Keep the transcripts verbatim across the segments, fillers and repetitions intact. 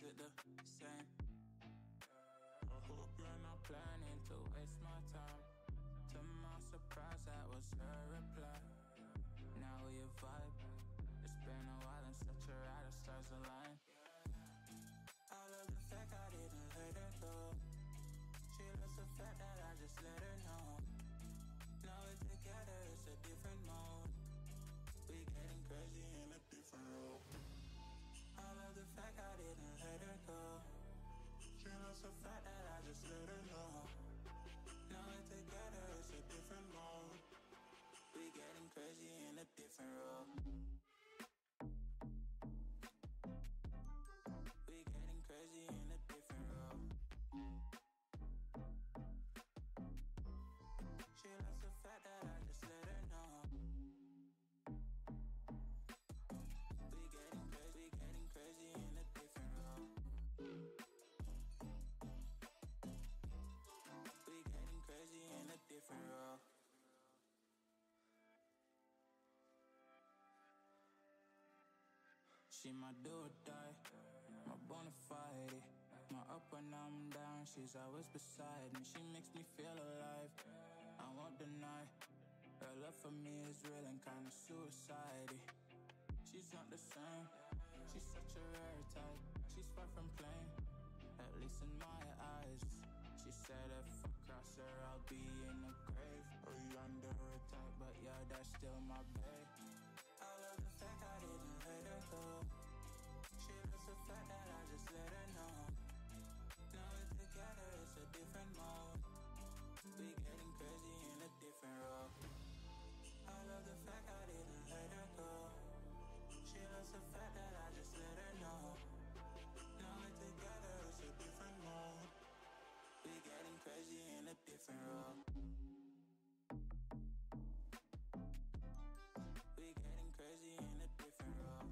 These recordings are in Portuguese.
it the same? I hope you're not planning to waste my time. To my surprise, that was her reply. Now we vibe. It's been a while and such a ride, the stars align. I love the fact I didn't let her go. She loves the fact that I just let her know. Now we're together, it's a different mode. We getting crazy in a different role. I love the fact I didn't let her go. She loves the fact that I just let her know. Now we're together, it's a different mode. We getting crazy in a different role. We getting crazy in a different role. She loves the fact that I just let her know. We getting crazy, we getting crazy in a different role. We getting crazy in a different role. She my do or die, my bona fide. My up when I'm down, she's always beside me. She makes me feel alive, I won't deny. Her love for me is real and kinda suicide-y. She's not the same, she's such a rare type. She's far from plain, at least in my eyes. She said if I cross her, I'll be in the grave. Or under attack, but yeah, that's still my babe. I love the fact I didn't let her go. She loves the fact that I just let her know. Now we're together, it's a different mode. We getting crazy in a different role. I love the fact I didn't let her go. She loves the fact that I just let her know. Now we're together, it's a different mode. We getting crazy in a different role. We getting crazy in a different role.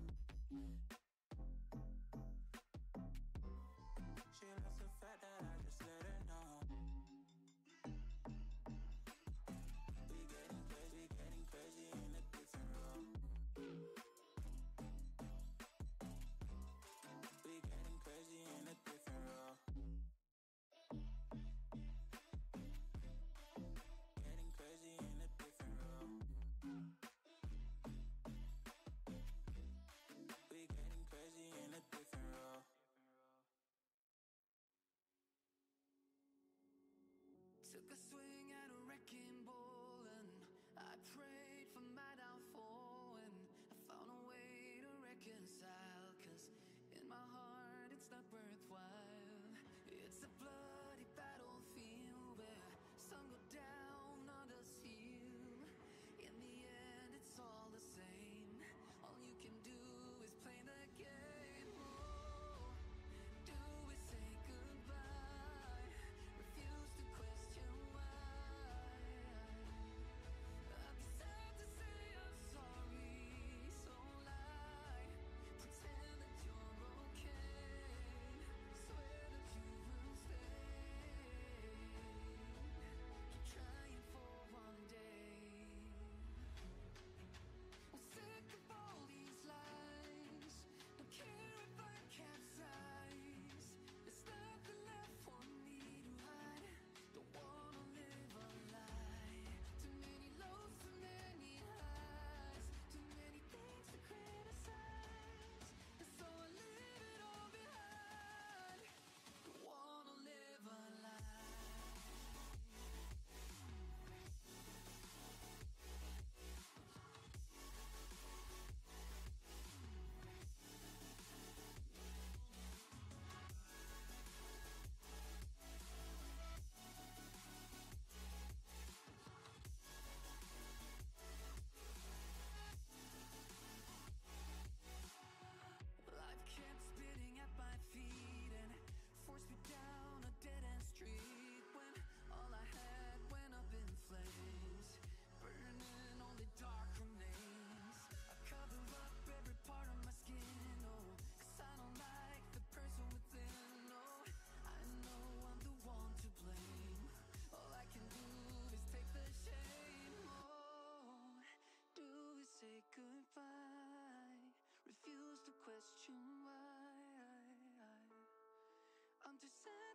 She loves the fact that I just let her know. We getting crazy, getting crazy in a different role. We getting crazy in a different role. Getting crazy in a different role. We getting crazy in a different role. Took a swing at a wrecking ball and I prayed for my downfall, and I found a way to reconcile, cause in my heart it's not worthwhile. It's a bloody battlefield where some go down, others heal. In the end it's all the same. All you can do is play the game. Oh, do we say goodbye? Refuse to question why. I'm sad to say I'm sorry, so lie. Pretend that you're okay. Swear that you will stay.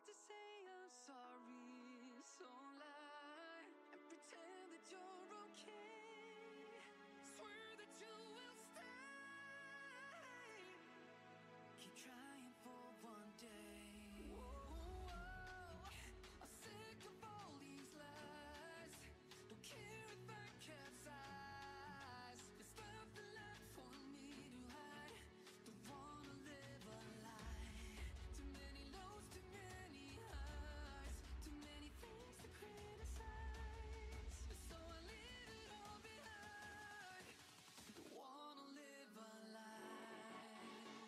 hard to say I'm sorry, so lie and pretend that you're okay. Swear that you will stay. Keep trying for one day. Whoa, I'm sick of all these lies. Don't care if I capsize. There's nothing left for me to hide. Don't wanna live a lie. Too many lows, too many highs. Too many things to criticize. So I leave it all behind. Don't wanna live a lie.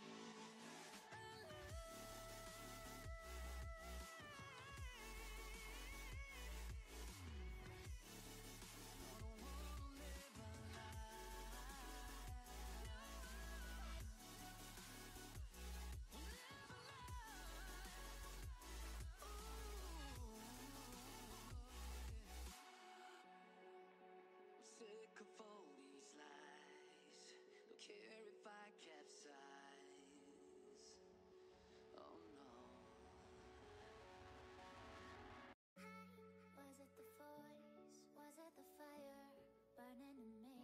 Sick of all these lies. Don't care if I capsize. Oh no. Was it the voice? Was it the fire burning in me?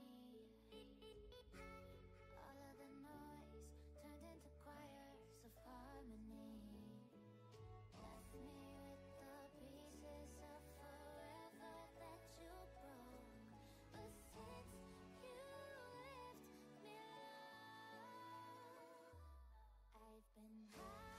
All of the noise turned into choirs of harmony. Left me with the pieces of forever that you broke. But since you left me alone, I've been high.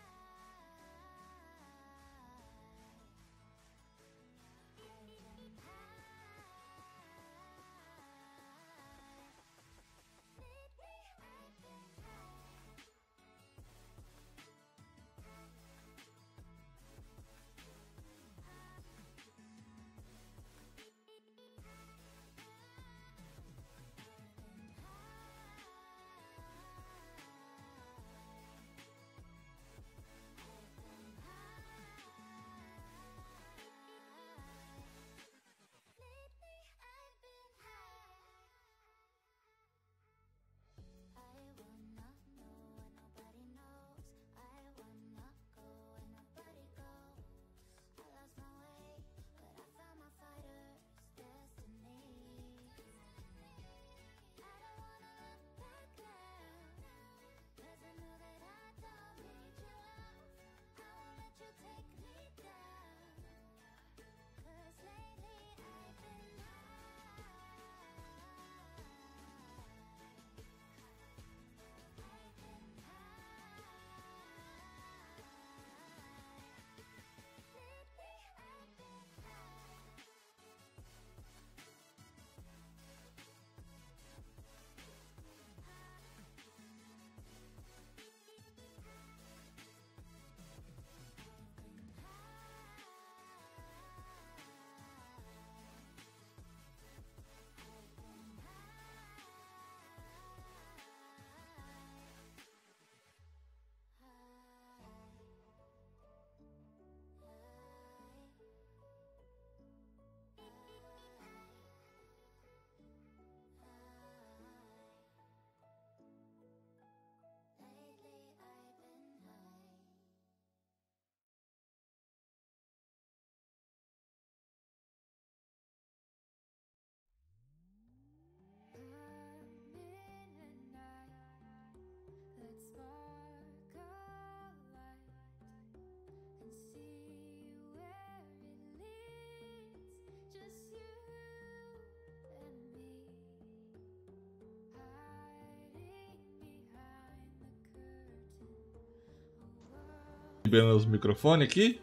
Liberando os microfones aqui.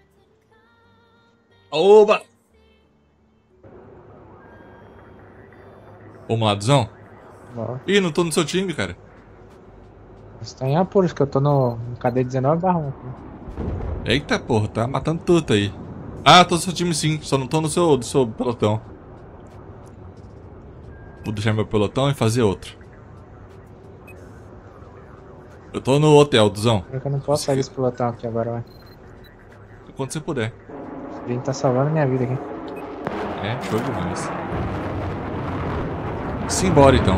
Oba! Vamos lá, Duzão. Bora. Ih, não tô no seu time, cara. Você tá em apuros, que eu tô no, no K D dezenove barra um. Eita porra, tá matando tudo aí. Ah, tô no seu time sim, só não tô no seu, do seu pelotão. Vou deixar meu pelotão e fazer outro. Eu tô no hotel, Duzão. Eu não posso sair desse pelotão aqui agora, vai. Quando você puder. A gente tá salvando minha vida aqui. É, show demais. Simbora então.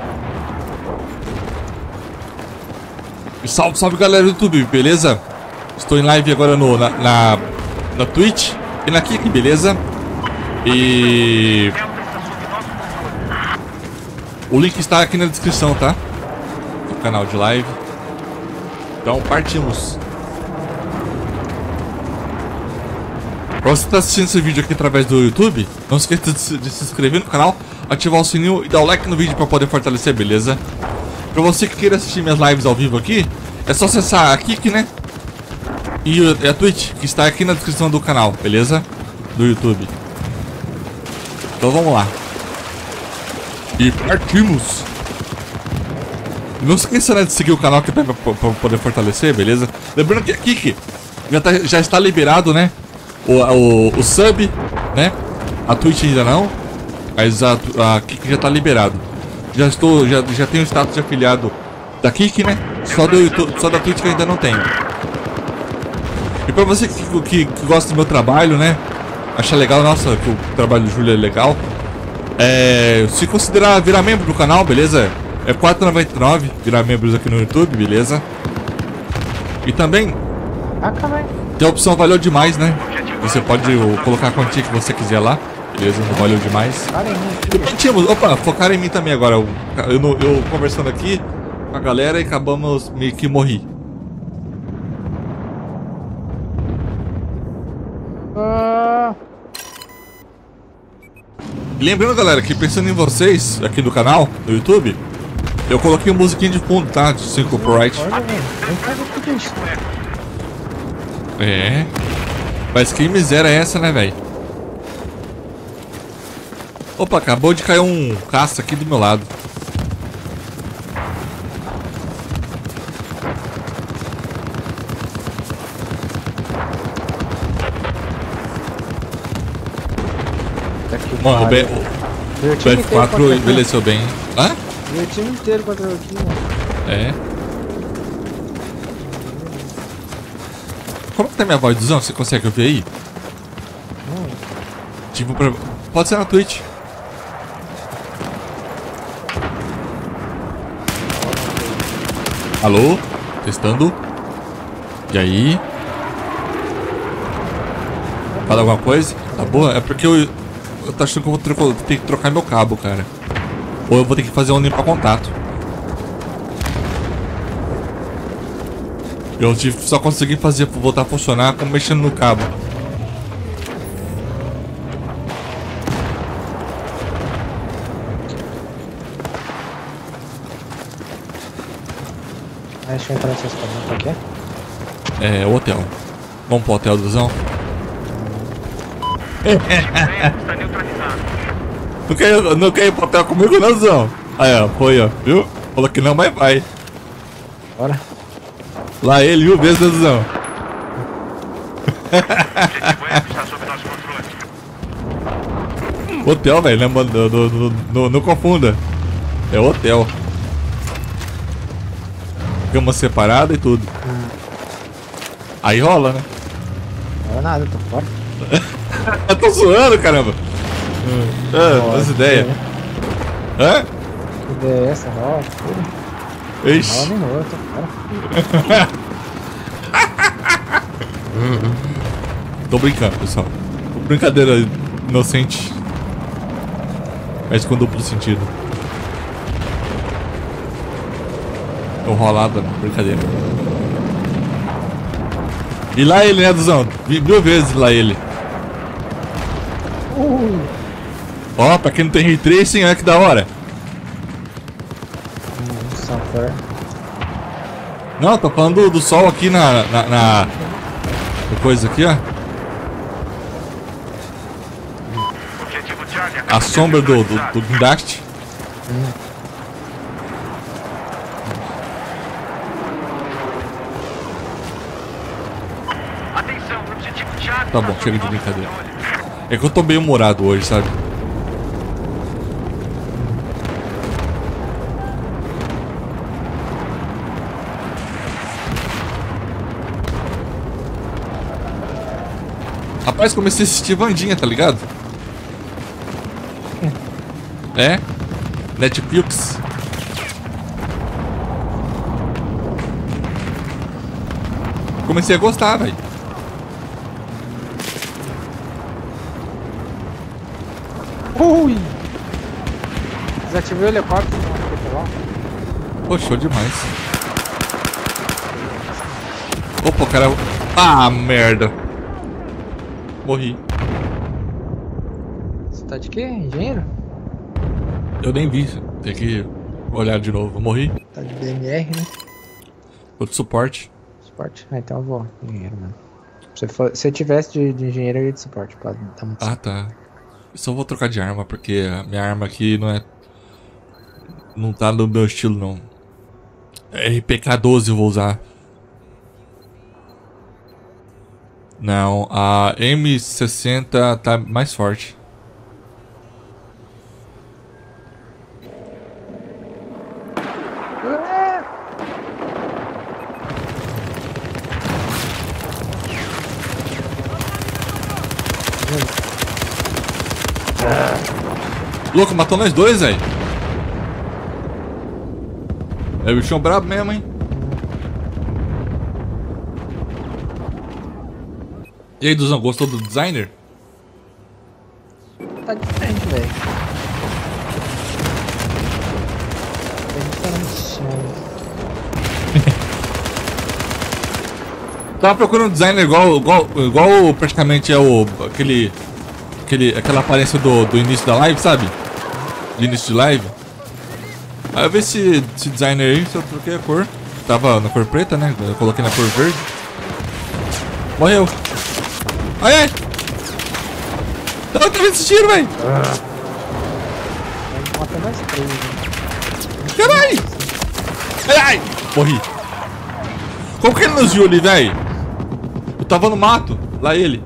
E salve, salve galera do YouTube, beleza? Estou em live agora no, na, na, na Twitch e na Kik, beleza? E... o link está aqui na descrição, tá? Do canal de live. Então partimos. Pra você que tá assistindo esse vídeo aqui através do YouTube, não se esqueça de se, de se inscrever no canal, ativar o sininho e dar o like no vídeo pra poder fortalecer, beleza? Pra você que queira assistir minhas lives ao vivo aqui, é só acessar a Kik, né? E a Twitch, que está aqui na descrição do canal, beleza? Do YouTube. Então vamos lá. E partimos! Não se esqueça, né, de seguir o canal aqui pra, pra, pra poder fortalecer, beleza? Lembrando que a Kik já, tá, já está liberado, né? O, o, o sub, né? A Twitch ainda não. Mas a, a Kik já está liberado. Já estou, já, já tenho o status de afiliado da Kik, né? Só, do YouTube, só da Twitch que eu ainda não tenho. E pra você que, que, que gosta do meu trabalho, né? Acha legal, nossa, que o trabalho do Júlio é legal. É, se considerar virar membro do canal, beleza? É quatro reais e noventa e nove centavos virar membros aqui no YouTube, beleza? E também Ah, calma aí. tem a opção valeu demais, né? Você pode o, colocar a quantia que você quiser lá, beleza? Não valeu demais. Para em mim, E filho. partimos, opa, focaram em mim também agora. Eu, eu, eu conversando aqui com a galera e acabamos meio que morri. Ah, E lembrando, galera, que pensando em vocês aqui do canal, no YouTube, eu coloquei uma musiquinha de fundo, tá? De cinco copyright. olha, velho. Vem fazer tudo isso. É. Mas que miséria é essa, né, velho? Opa, acabou de cair um caça aqui do meu lado. Tá que Mano, o, B, pariu. o, Meu o time B F inteiro quatro contra envelheceu bem. Hã? aqui. Meu time inteiro contra aqui, mano. É. Como que tá minha voz, Duzão? Você consegue ouvir aí? Hum. Tipo, pra... pode ser na Twitch. Alô? Testando. E aí? Fala alguma coisa? Tá boa? É porque eu, eu tô achando que eu vou trocar, ter que trocar meu cabo, cara. Ou eu vou ter que fazer um limpa contato. Eu tive, só consegui fazer voltar a funcionar como mexendo no cabo. Ah, deixa eu entrar nessas perguntas aqui. É, o hotel. Vamos pro hotel, Duzão. Está neutralizado. Não quer, não quer ir pro hotel comigo, não, Duzão? Aí, ó, foi, ó, viu? Falou que não, mas vai. Bora. Lá ele, viu, mesmo, né, Duzão? Objetivo F está sob nosso controle. Hotel, velho, não, não, não, não, não confunda. É hotel. Cama separada e tudo. Aí rola, né? Não é nada, tô fora. Eu tô zoando, caramba. Ah, as ideias. Hã? Que ideia é essa? Rola, tudo. Rola Ixi. nem rola, tô fora. Tô brincando, pessoal. Brincadeira inocente. Mas com duplo sentido. Tô rolada, não, brincadeira. E lá ele, né, Duzão? Vi- Mil vezes lá ele. Uh, Ó, pra quem não tem Ray Tracing, olha que da hora. hum, Sanfer. Não, tô falando do, do sol aqui na, na, na... na coisa aqui, ó. Objetivo Charlie. A sombra do, do, do guindaste. Atenção, objetivo Charlie. Tá bom, está chega sob de nosso brincadeira. controle. É que eu tô meio humorado hoje, sabe? Rapaz, comecei a assistir Vandinha, tá ligado? É? Netflix. Comecei a gostar, velho. Ui! Desativei o helicóptero. Lá. Pô, show demais. Opa, o cara... Ah, merda. Morri. Você tá de quê? Engenheiro? Eu nem vi. Tem que olhar de novo. Morri. Tá de D M R, né? Tô de suporte. Suporte? Ah, então eu vou. Engenheiro, mano. Se, for, se eu tivesse de, de engenheiro, eu ia de suporte. Pode dar muito Ah, tá. Eu só vou trocar de arma, porque a minha arma aqui não é... Não tá no meu estilo, não. R P K doze eu vou usar. Não, a M sessenta tá mais forte. Louco, matou nós dois, velho. É o bichão brabo mesmo, hein? E aí, Duzão, gostou do designer? Tá diferente, velho. Tá diferente. Tava procurando um designer igual, igual, igual praticamente é o aquele, aquele aquela aparência do, do início da live, sabe? De início de live. Aí eu vi esse, esse designer aí, só troquei a cor. Tava na cor preta, né? Eu coloquei na cor verde. Morreu. Ai, ai! Não, eu tô vendo esse tiro, velho! Mata mais três, né? Caralho! Ai, ai! Morri. Como que ele nos viu ali, velho? Eu tava no mato. Lá ele.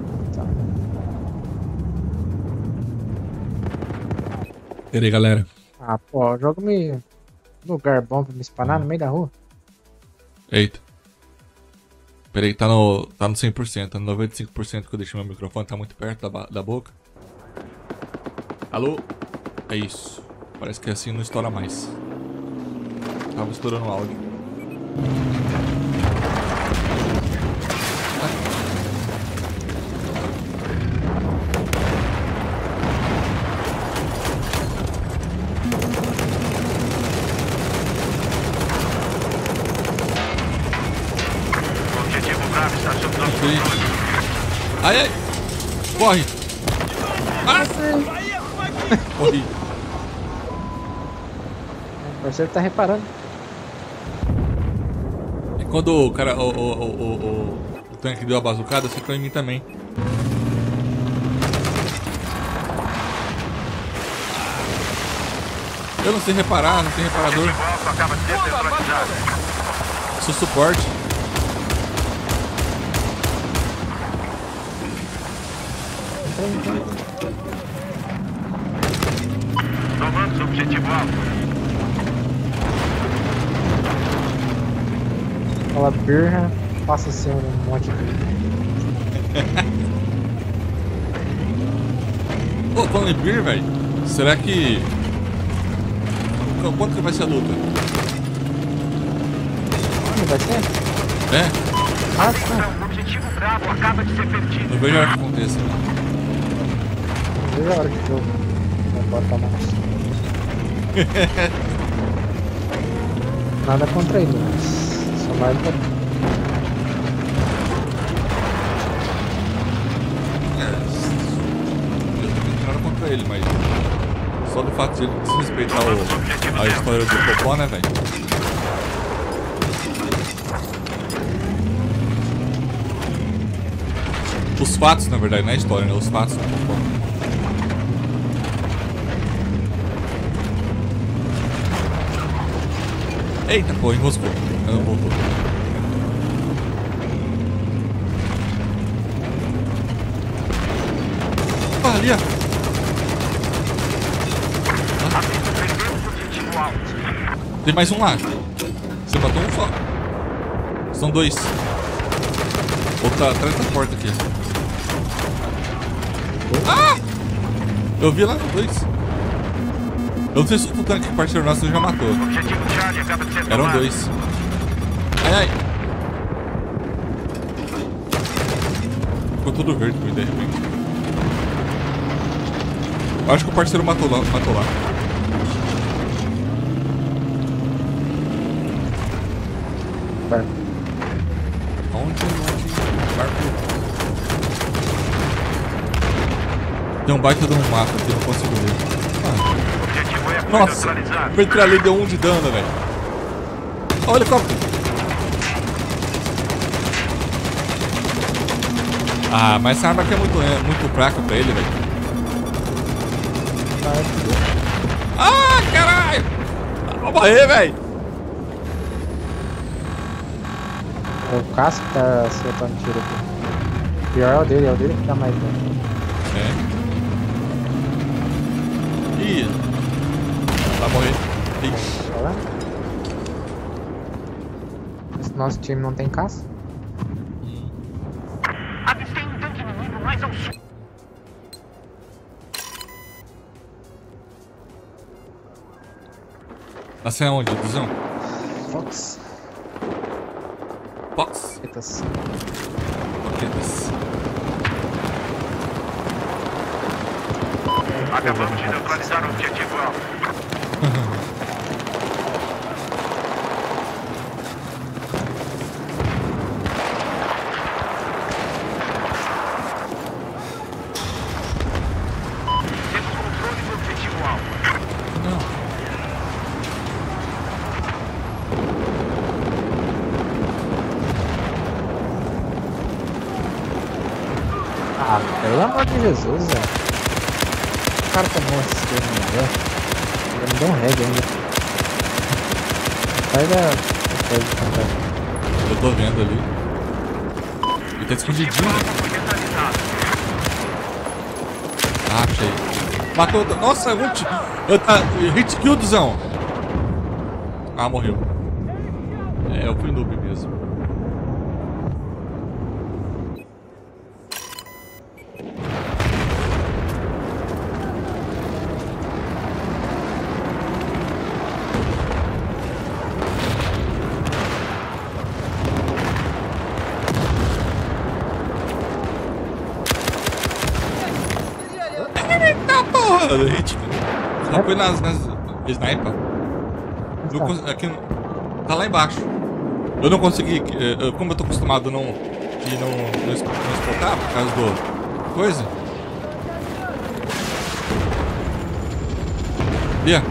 Pera aí, galera. Ah, pô, joga-me lugar bom pra me espanar no meio da rua. Eita. Pera aí, tá no, tá no cem por cento, tá no noventa e cinco por cento que eu deixei meu microfone, tá muito perto da, da boca. Alô? É isso. Parece que assim não estoura mais. Tava estourando o áudio. Ai, ai! Corre! Ah! Corri! O parceiro tá reparando. E quando o cara, o, o, o, o, o tanque deu a bazucada, acertou em mim também. Eu não sei reparar, não tem reparador. Acaba de ser desatualizado. Sou suporte. Tomamos o objetivo alvo. Fala birra, passa assim um monte de. Ô, falando em beer, velho, será que... Quanto que vai ser a luta? Onde vai ser? É? Ah, tá. O objetivo bravo acaba de ser perdido. Não vejo a hora que aconteça. Não vejo a hora que eu vou botar a mão. Nada contra ele, mas só mais pra... Eu não tenho nada contra ele, mas... Só do fato de ele desrespeitar o, a história do Popó, né, velho? Os fatos, na verdade, não é a história, né? Os fatos do Popó. Eita, pô, enroscou. Ela não voltou. Ah, ali, ó. Tem mais um lá. Você matou um só. São dois. Outro tá atrás da porta aqui. Ah! Eu vi lá dois. Eu não sei se o tanque parceiro nosso já matou. Objetivo Charlie acaba de ser Eram tomado. dois. Ai, ai. Ficou tudo verde de repente. Eu acho que o parceiro matou lá. Matou lá. Barco. Onde? Onde? Barco. Tem um baita de um mapa aqui, eu não consigo ver. Objetivo é Nossa, neutralizado. o Ventura ali deu um de dano, velho. Olha o helicóptero. Ah, mas essa arma aqui é muito, é, muito fraca pra ele, velho. Ah, caralho! Vou morrer, velho. É o Cássio que tá soltando tiro aqui. Pior é o dele, é o dele que dá mais dano. É. Ih. Vai morrer. Ixi. Olha lá. Esse nosso time não tem caça? Avistei um tanque inimigo mais ao sul. Você é onde, Duzão? Fox. Fox. Etas. Paquetas. Acabamos de neutralizar o objetivo alvo. Temos controle do objetivo alvo. Não. Ah, pelo amor de Jesus, velho. O cara tomou esse esquema, né? Ele me deu um reg ainda. Sai da coisa de contato. Eu tô vendo ali. Ele tá escondidinho. Foi neutralizado. Ah, achei. Matou. Nossa, ult. Eu tá. Hit kill, Duzão. Ah, morreu. É, eu fui noob mesmo. Eita porra! Hit. Só foi nas, nas sniper. Não cons- aqui, tá lá embaixo. Eu não consegui. eh, eu- Como eu tô acostumado a não, de não, não, es- não escutar por causa do. Coisa. Bia.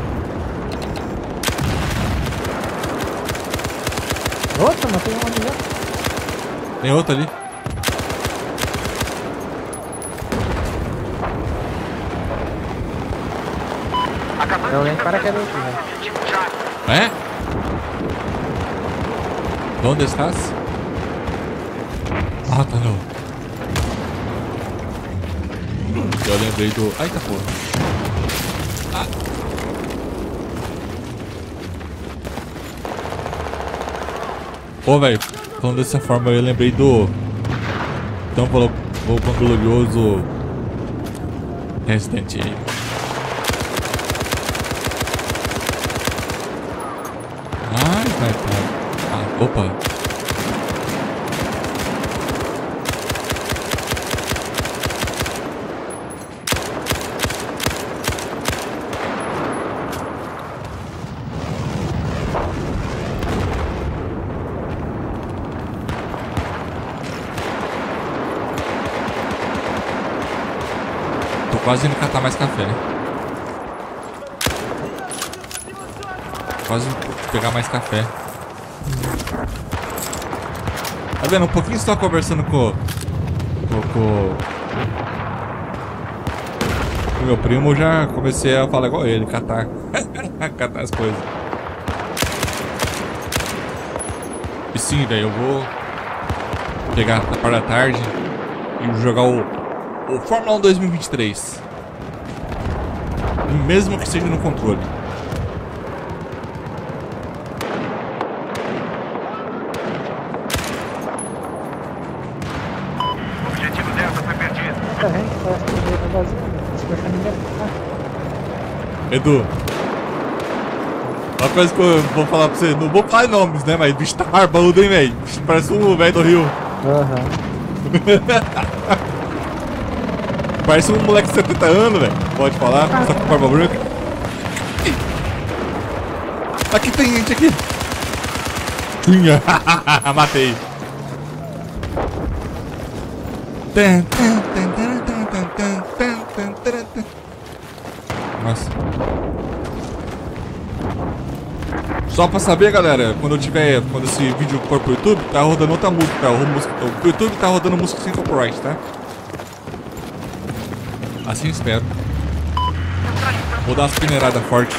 Outra, matei um ali já. Tem outro ali. Acabamos É alguém de que paraquedas neutralizar aqui, o objetivo chave. É? Onde estás? Ah, tá não. Eu lembrei do. Ai, tá porra. Ah. Pô, velho, falando dessa forma, eu lembrei do. Então, falou o glorioso Resident Evil. Ai, vai, vai. Ah, opa. Tô quase indo catar mais café. Quase pegar mais café. Tá vendo? Um pouquinho só conversando com com, com com meu primo, já comecei a falar igual ele, catar catar as coisas. E sim, velho, eu vou pegar a parte da tarde e jogar o, o Fórmula um dois mil e vinte e três, mesmo que seja no controle. Objetivo Delta foi perdido. Tá vendo? Parece que o meio tá vazio, né? Não se deixa ninguém. Ah, Edu, uma coisa que eu vou falar pra você, não vou falar nomes, né? Mas o bicho tá barbudo, hein, velho? Parece um velho do Rio. aham. Parece um moleque de setenta anos, velho. Pode falar, só com barba branca. Aqui tem gente aqui. Tinha. Matei. Nossa. Só pra saber, galera, quando eu tiver, quando esse vídeo for pro YouTube, tá rodando outra música, tá? O música, o YouTube tá rodando música sem copyright, tá? Assim espero. Vou dar umas peneiradas fortes.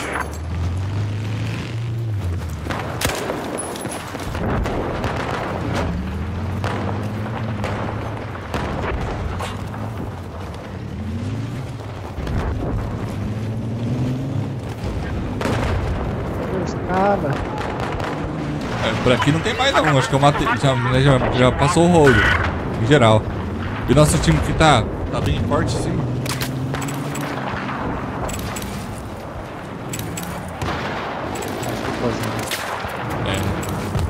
Escada. É, por aqui não tem mais não, acho que eu matei, já, já, já passou o rolo, em geral. E nosso time que tá, tá bem forte, sim. É.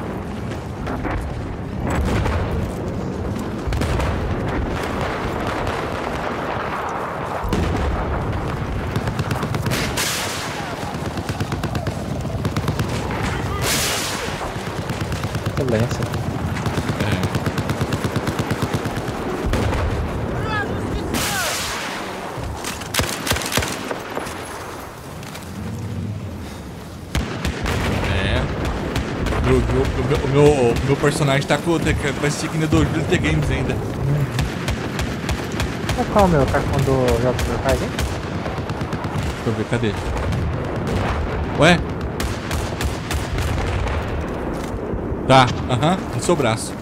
Excelência. O meu, o, meu, o meu personagem tá com, com a insignia do G T Games ainda. É qual o meu? Tá quando joga por trás, hein? Deixa eu ver, cadê? Ué? Tá, aham, uh-huh, no seu braço.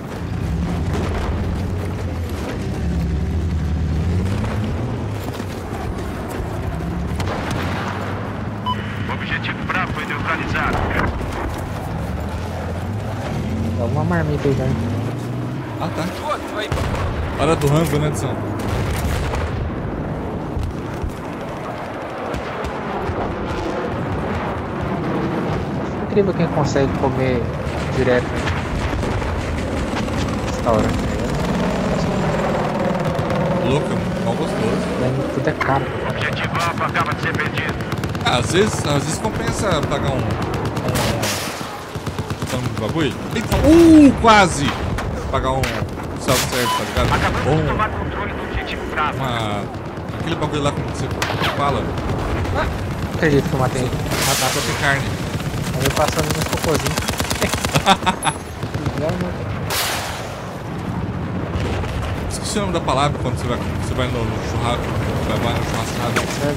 O objetivo Bravo foi neutralizado. Dá uma marmita aí, né? Ah, tá. Hora do rango, né, Edson? Incrível quem consegue comer direto no restaurante. Louco, mal gostoso. Daí tudo é caro. O objetivo Alfa acaba de ser perdido. Ah, às vezes, às vezes compensa pagar um... um... um bagulho. Eita, uh, quase! Pagar um self-service, tá ligado? Acabamos de Ou tomar controle do objetivo Bravo. uma... aquele bagulho lá, como você fala, Não acredito que eu matei. matar pra ter carne. Aí eu passando nos cocôzinhos. Esqueci o nome da palavra quando você vai, você vai no, no churrasco, vai, vai no churrascado.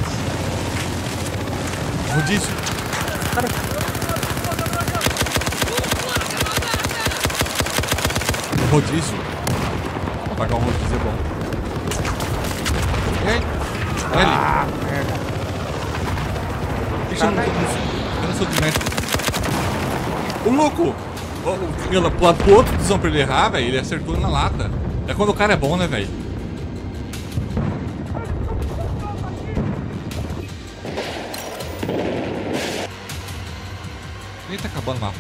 Rodízio. Rodízio. Pagar um rodízio é bom. E aí? Olha ali. Ah, merda. Deixa eu não, eu não sou de mestre. O louco! Pela pro lado pro outro visão pra ele errar, velho, ele acertou na lata. É quando o cara é bom, né, velho? Nem tá acabando o mapa.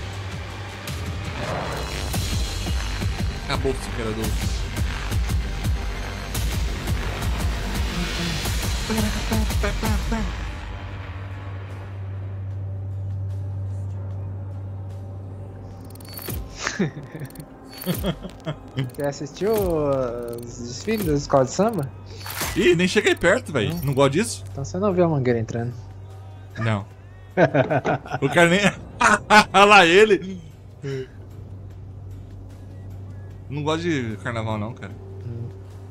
Acabou o superador. Você assistiu os desfiles da escola de samba? Ih, nem cheguei perto, velho. Não gosto disso? Então você não viu a Mangueira entrando. Não. O cara nem... Olha lá ele. Não gosto de carnaval não, cara. Hum.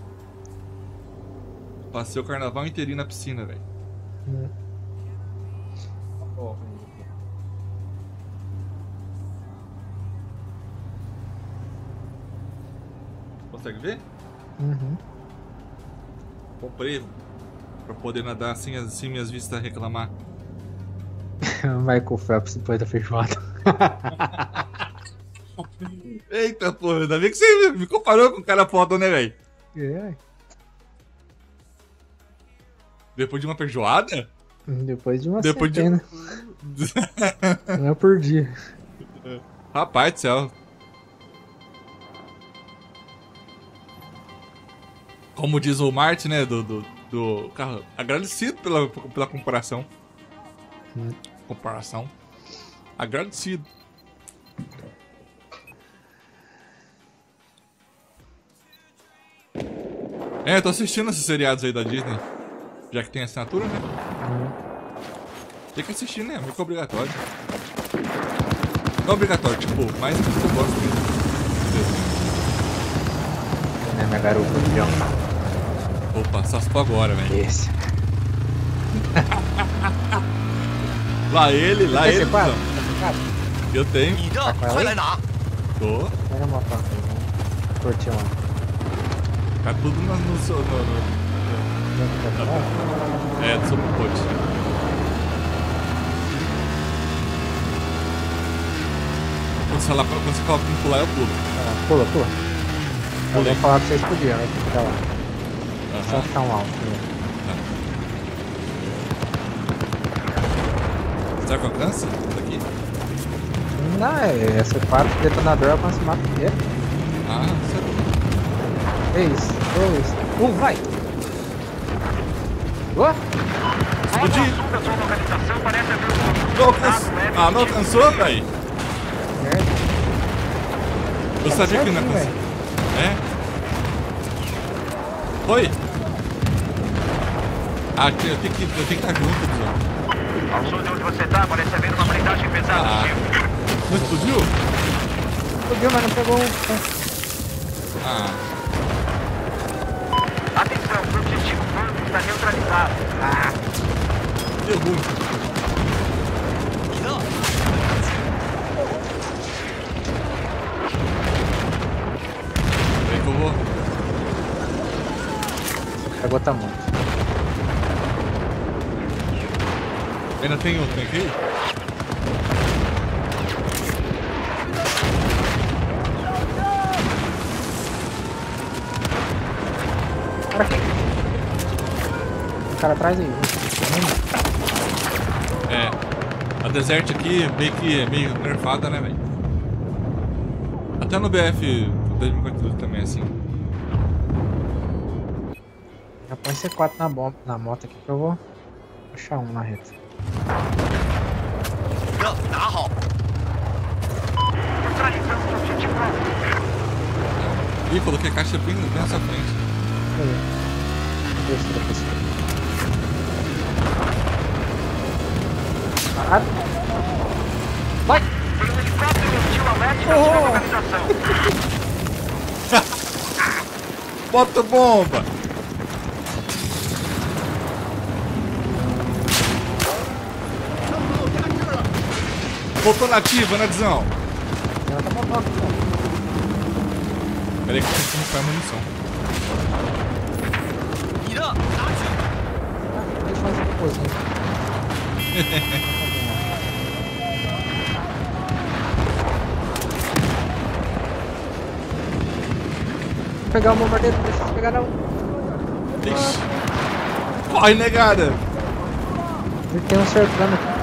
Passei o carnaval inteirinho na piscina, velho. Hum. Consegue ver? Uhum. Comprei pra poder nadar assim, assim minhas vistas reclamar. Michael Phelps depois da feijoada. Eita, porra, ainda bem que você me comparou com o cara foda, né, velho? É. Depois de uma feijoada? Depois de uma Depois centena. de... Não é por dia. Rapaz do céu. Como diz o Martin, né, do, do, do carro. Agradecido pela, pela comparação. Hum. Comparação. Agradecido. É, eu tô assistindo esses seriados aí da Disney. Já que tem assinatura, né? Hum. Tem que assistir, né? É muito obrigatório. Não é obrigatório, tipo, mais que eu gosto mesmo. É minha garupa, John. Opa, só ficou agora, velho. Esse. Lá ele, lá Tem ele. C quatro? Então. Tem C quatro? Eu tenho. 你的 Tá com ela 快 aí? 来拿！ Tô. Pega a moto aí, vamos curtir uma. Tá tudo no, no, seu- no, no É, do seu pacote. Quando você, lá, quando você coloca um pular, eu pulo. Ah, pula, pula. Eu Pulei. vou falar pra vocês podiam, né? Fica lá. Só Aham. ficar um alto. Né? Será que alcança? Daqui? Não, é C quatro, detonador alcança o mapa inteiro. Ah, certo. três, dois, um, vai! Boa! Explodi. Sul da sua localização parece haver um Não alcançou. Ah, não alcançou, velho? Merda. Eu sabia que não certinho, alcançou. É? Foi? Ah, eu tenho que, eu tenho que estar junto, Zão. Ao sul de onde você tá, parece haver uma blindagem pesada. Ah. Tio. Não explodiu? Explodiu, mas não pegou um. Ah, Atenção, o objetivo corpo está neutralizado. deu ruim. 你的 Peraí que eu vou. Pegou tamanho. Ainda tem outro, tem aqui? Cara aqui. O cara atrás aí. É. A Desert aqui meio que é meio nerfada, né, velho? Até no B F dois mil e quatorze também é assim. Já põe C quatro na, bomba, na moto aqui que eu vou achar um na reta. 你的拿好。Neutralizamos o objetivo alvo. Ih, coloquei a caixa bem bem na sua frente. Aí. Deixa eu ver se Parado. Vai! Tem um helicóptero hostil a leste da Oh. sua localização. Bota bomba! Voltou nativa, né, Dizão? Ela tá botando. Peraí que eu tenho que comprar munição. 你的拿去。 Deixa eu fazer depois, né? Vou pegar o bombardeiro, não deixa eu pegar não. Ixi. Corre, negada! Ele tem um cercando aqui.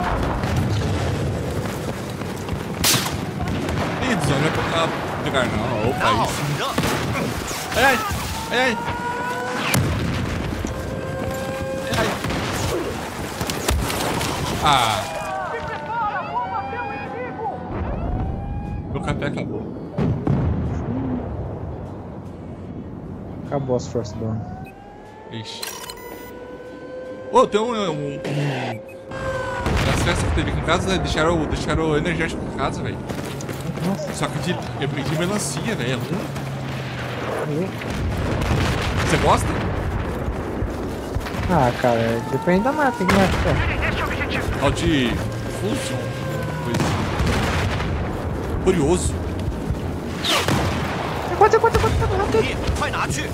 Ih, Dizão, não é pra pegar não. Opa, 拿好 isso. 你的。 Ai, ai, ai, ai. Ai, ai. Ah. Meu café acabou. Acabou as forças do ano. Ixi. Ô, tem um. um, um... Nas festas que teve aqui em casa, deixaram, deixaram o energético em casa, velho. Nossa, Só que de, de melancia, velho. É ruim. valeu. Você gosta? Ah, cara, depende da marca, que marca é. Este é o objetivo. Ó, de Fusion. Coisa assim. Curioso. C quatro, C quatro, C quatro, C quatro, rápido. 你快拿去。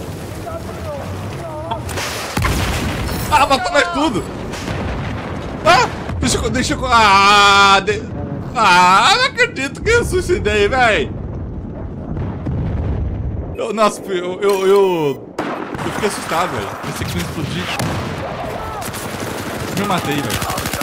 Ah, matou nós tudo! Ah! Deixa eu. Deixa eu. Ah! De... Ah, não acredito que eu suicidei, véi! Eu, nossa, eu. Eu, eu, eu fiquei assustado, velho. Pensei que ia explodir. Me matei, velho.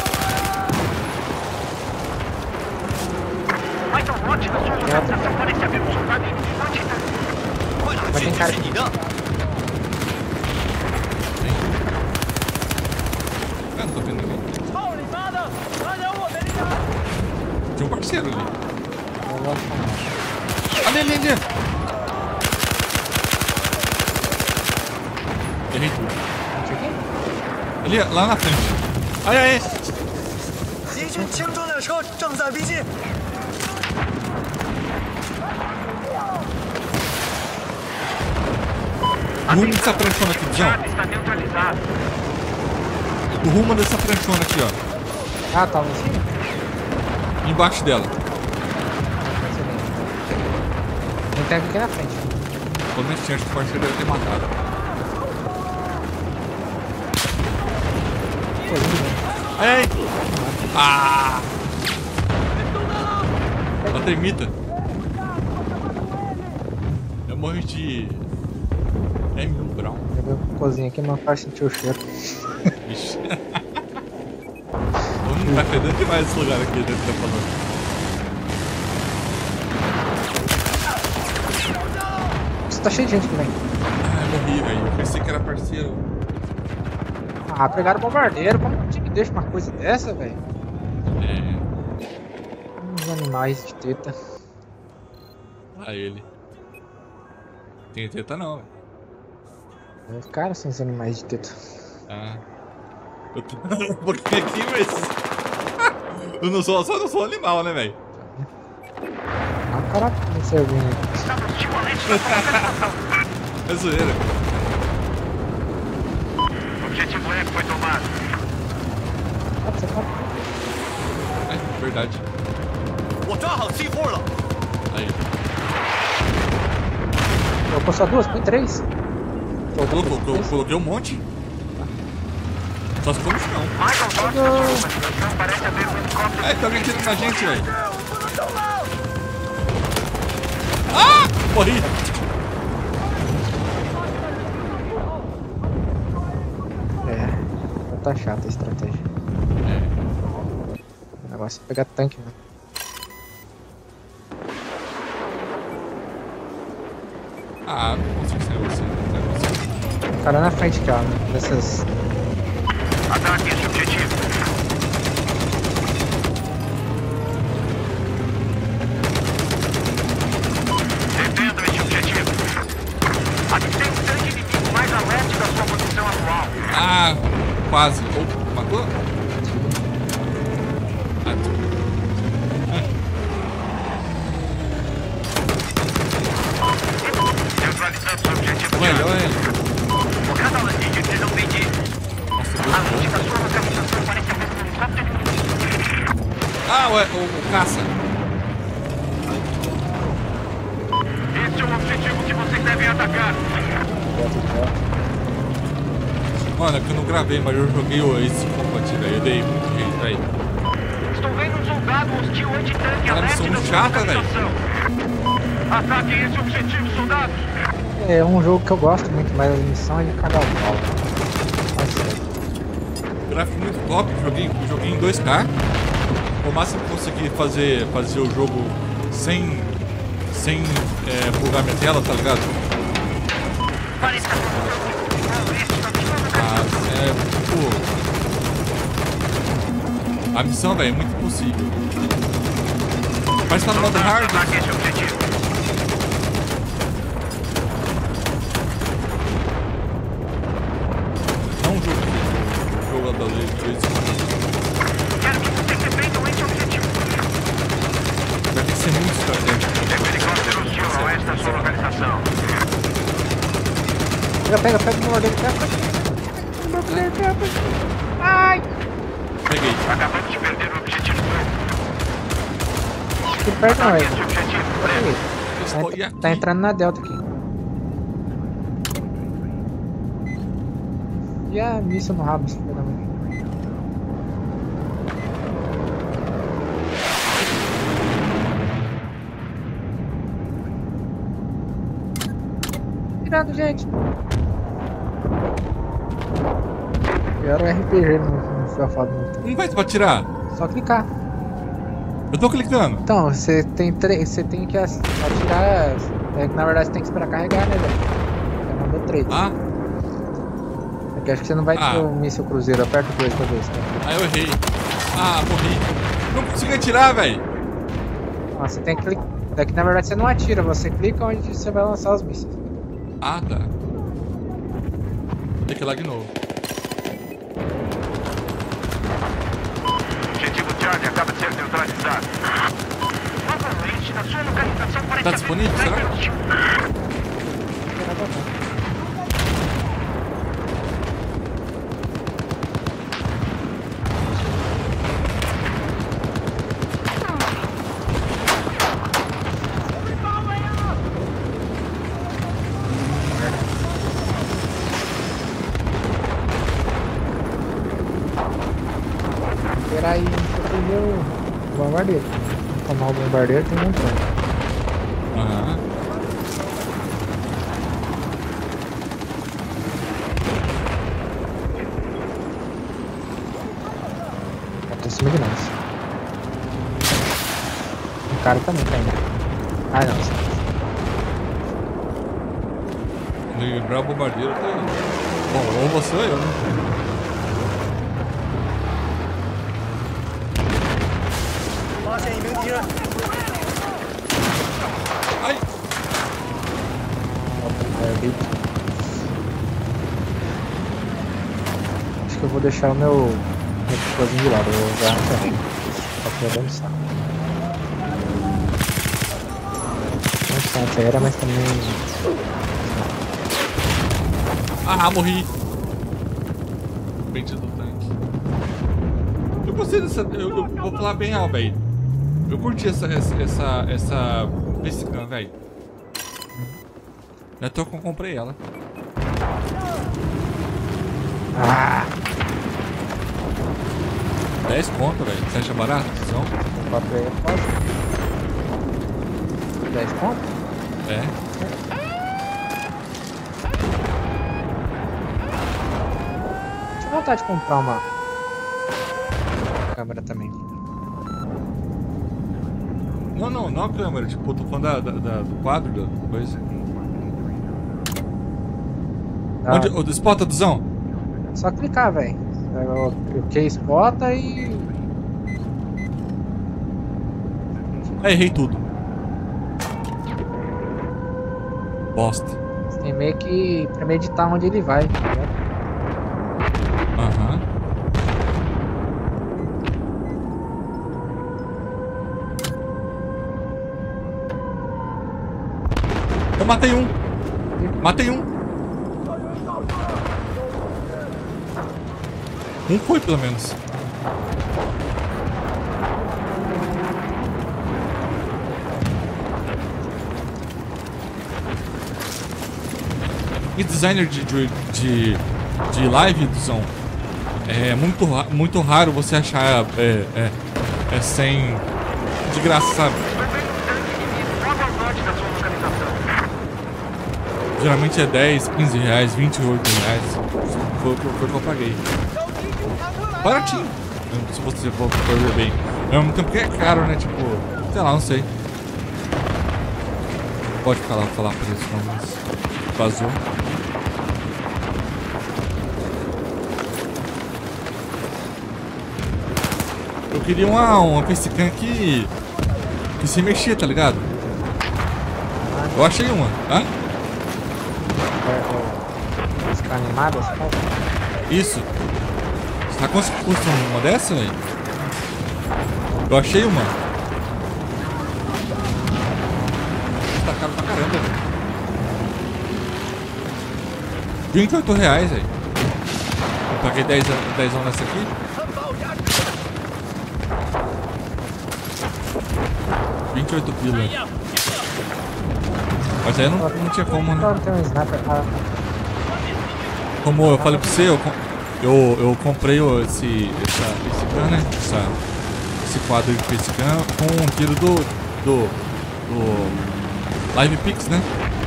Mais um lote da sua localização parece haver um soldado inimigo atirando. 快拿 Vai 去， ter 这 cara 是你的。 tô vendo ninguém. Tinha um parceiro ali. Ali, ali, ali. Errei tudo. Ali, lá na frente. Ai, ai, ai. 敌军轻装甲车正在逼近。 O rumo dessa pranchona aqui, Bizão. Está neutralizado. O rumo dessa pranchona aqui, ó. Ah, tá lá em cima? Embaixo dela. Tem tanque aqui na frente. Pelo menos tinha, acho que o parceiro deve ter matado. Ai, ai. Ah! Ela termita. Eu morri de... M um Brown. Eu vou cozinha aqui, mas faz sentir o cheiro. Vixe. Hum, tá fedendo demais esse lugar aqui dentro da falando. Isso tá cheio de gente que vem. Ah, eu morri, velho. Eu pensei que era parceiro. Ah, pegaram o bombardeiro. Como que me deixa uma coisa dessa, velho? É. Uns animais de teta. Ah, ele. Tem teta não, velho. Os caras são os animais de teta. Ah. Eu tô um pouquinho aqui, mas. Eu não sou, só não sou animal, né, velho? Ah, caraca, não sei alguém. Estamos de colete na localização. É zoeira. O objetivo E foi tomado. Ah, você tá... É, verdade. 我抓好 C 四 了。 Aí. Eu pôs só duas? Põe três. Colocou, colocou, coloquei um monte. Só se for no chão. Mais ao norte da sua localização parece haver um helicóptero. É, tem alguém atirando na gente, velho. Ah! Morri! É, tá chata a estratégia. É. O negócio é pegar tanque, né? Ah, não consigo ser você. Não consigo. O cara na frente aqui, ó. Nessas. Ataque esse objetivo. Defenda este objetivo. Aqui tem um tanque inimigo mais a leste da sua posição atual. Ah, quase. Oh, matou? Ah, tu- Neutralizando o objetivo. Olha ele, olha ele. O canal de decisão pedi. Nossa, A Deus leste da bom. sua localização parece haver um helicóptero inimigo. Ah, ué, o, o caça. Este é o objetivo que vocês devem atacar. Mano, é que eu não gravei, mas eu joguei o Ace Combat, velho. Eu dei muito jeito, velho. Estou vendo um soldado hostil antitanque a Cara, leste missão da sua chata, velho. localização. Ataquem esse objetivo, soldados. É um jogo que eu gosto muito, mas a missão é de cagar o pau. Nossa, Gráfico muito top, joguei, joguei em dois K. O máximo que consegui fazer, fazer o jogo sem, sem é, bugar minha tela, tá ligado? Parece que Ah, é, tipo... A missão, velho, é muito impossível. Mas tá no modo hard. Ataque esse objetivo. Não um jogo aqui, o jogo da lei de dois. Quero que você defenda esse objetivo. Vai ter que ser muito estratégico. Tem um helicóptero hostil a oeste da sua localização. pega, pega, pega o bombardeiro, pega. Bombardeiro, pega. Ai! Peguei. Acabamos de perder o objetivo. Que perto não é. Ataque esse objetivo. Breve. Estou- e Tá, aqui? tá entrando na delta aqui. E a missa no rabo, filho da mãe. Tirando, gente. Pior o R P G no, no Fiofado muito. Não vai pra tirar? Só clicar. Eu tô clicando. Então, você tem três. Você tem que ass- atirar. É, que na verdade você tem que esperar carregar, né, velho? Já mandou três. Ah, É Porque acho que você não vai Ah. ter um míssil cruzeiro. Aperta o dois pra ver. Ah, eu errei. Ah, morri. Não consegui atirar, velho. Ah, você tem que clicar. Daqui na verdade você não atira, você clica onde você vai lançar os mísseis. Ah, tá. Tem que ir lá de novo. Objetivo Charlie acaba de ser neutralizado. Novamente, na sua localização parece Tá disponível, será? Esperar aí proteger o bombardeiro. Tomar o bombardeiro tem um tempo. Aham. Tá em cima de nós. O cara também tá indo. Ah não. Lembrar o bombardeiro tá aí. Bom, ou você ou eu, né? Ai! Acho que eu vou deixar o meu meu picozinho de lado, eu vou usar também. Só pra eu dançar. Não sei, era, mas também. Ah, morri! Frente do tanque. Eu gostei dessa. Eu, eu vou falar bem real, velho. Eu curti essa. Essa. Essa. essa Piscicam, velho. Não é à toa que eu comprei ela. Ah! dez conto, velho. Você acha barato? Não? O papel é quase. dez pontos? É. Tinha vontade de comprar uma câmera também. Não, não, não a câmera. Tipo, eu tô falando da, da, da- do quadro da coisa. Ah, Onde? O spot, Duzão? Só clicar, velho. O, o que spota e. Ah, errei tudo. Bosta. Você tem meio que premeditar onde ele vai. Tá ligado? Aham. Eu matei um. Matei um. Um foi, pelo menos. E designer de, de, de, de live, Duzão, é muito, ra- muito raro você achar é, é, é sem... de graça, sabe? Logo ao norte da sua localização. Geralmente é dez, quinze reais, vinte e oito reais. Foi o que foi o que eu paguei. Baratinho. Se você for, for ver bem. Ao mesmo tempo que é caro, né? Tipo, sei lá, não sei. Pode falar, falar preço não, mas vazou. Eu queria uma, uma Piscicam que, que se mexia, tá ligado? Eu achei uma, hã? É, é, ficar animado, assim, tá? Isso. Sabe quanto que custa uma dessa, velho? Eu achei uma. Tá caro pra caramba, velho. vinte e oito reais, velho. Eu paguei dez nessa aqui. vinte e oito pila. Mas aí não, não tinha como, né? Não, tem um sniper. Ah, Como eu falei pra você, eu, com- eu, eu comprei o- esse, essa Piscicam, né? Essa, esse quadro de Piscicam com um tiro do, do, do Live Pix, né?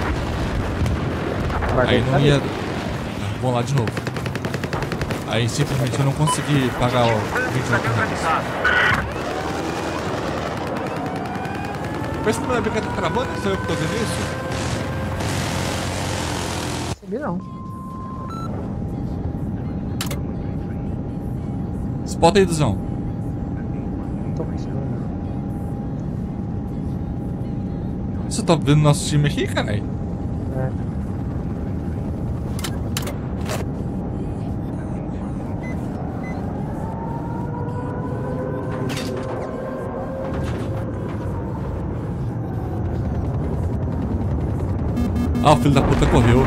Aí não ia... Ah, vamos lá de novo. Aí simplesmente eu não consegui pagar o vinte e oito reais. Parece que não é brincadeira de caravana, sou eu que tô vendo isso? subi não. Spota aí, Duzão. Não tô pensando. Você tá vendo nosso time aqui, caralho? É. Ah, o filho da puta correu.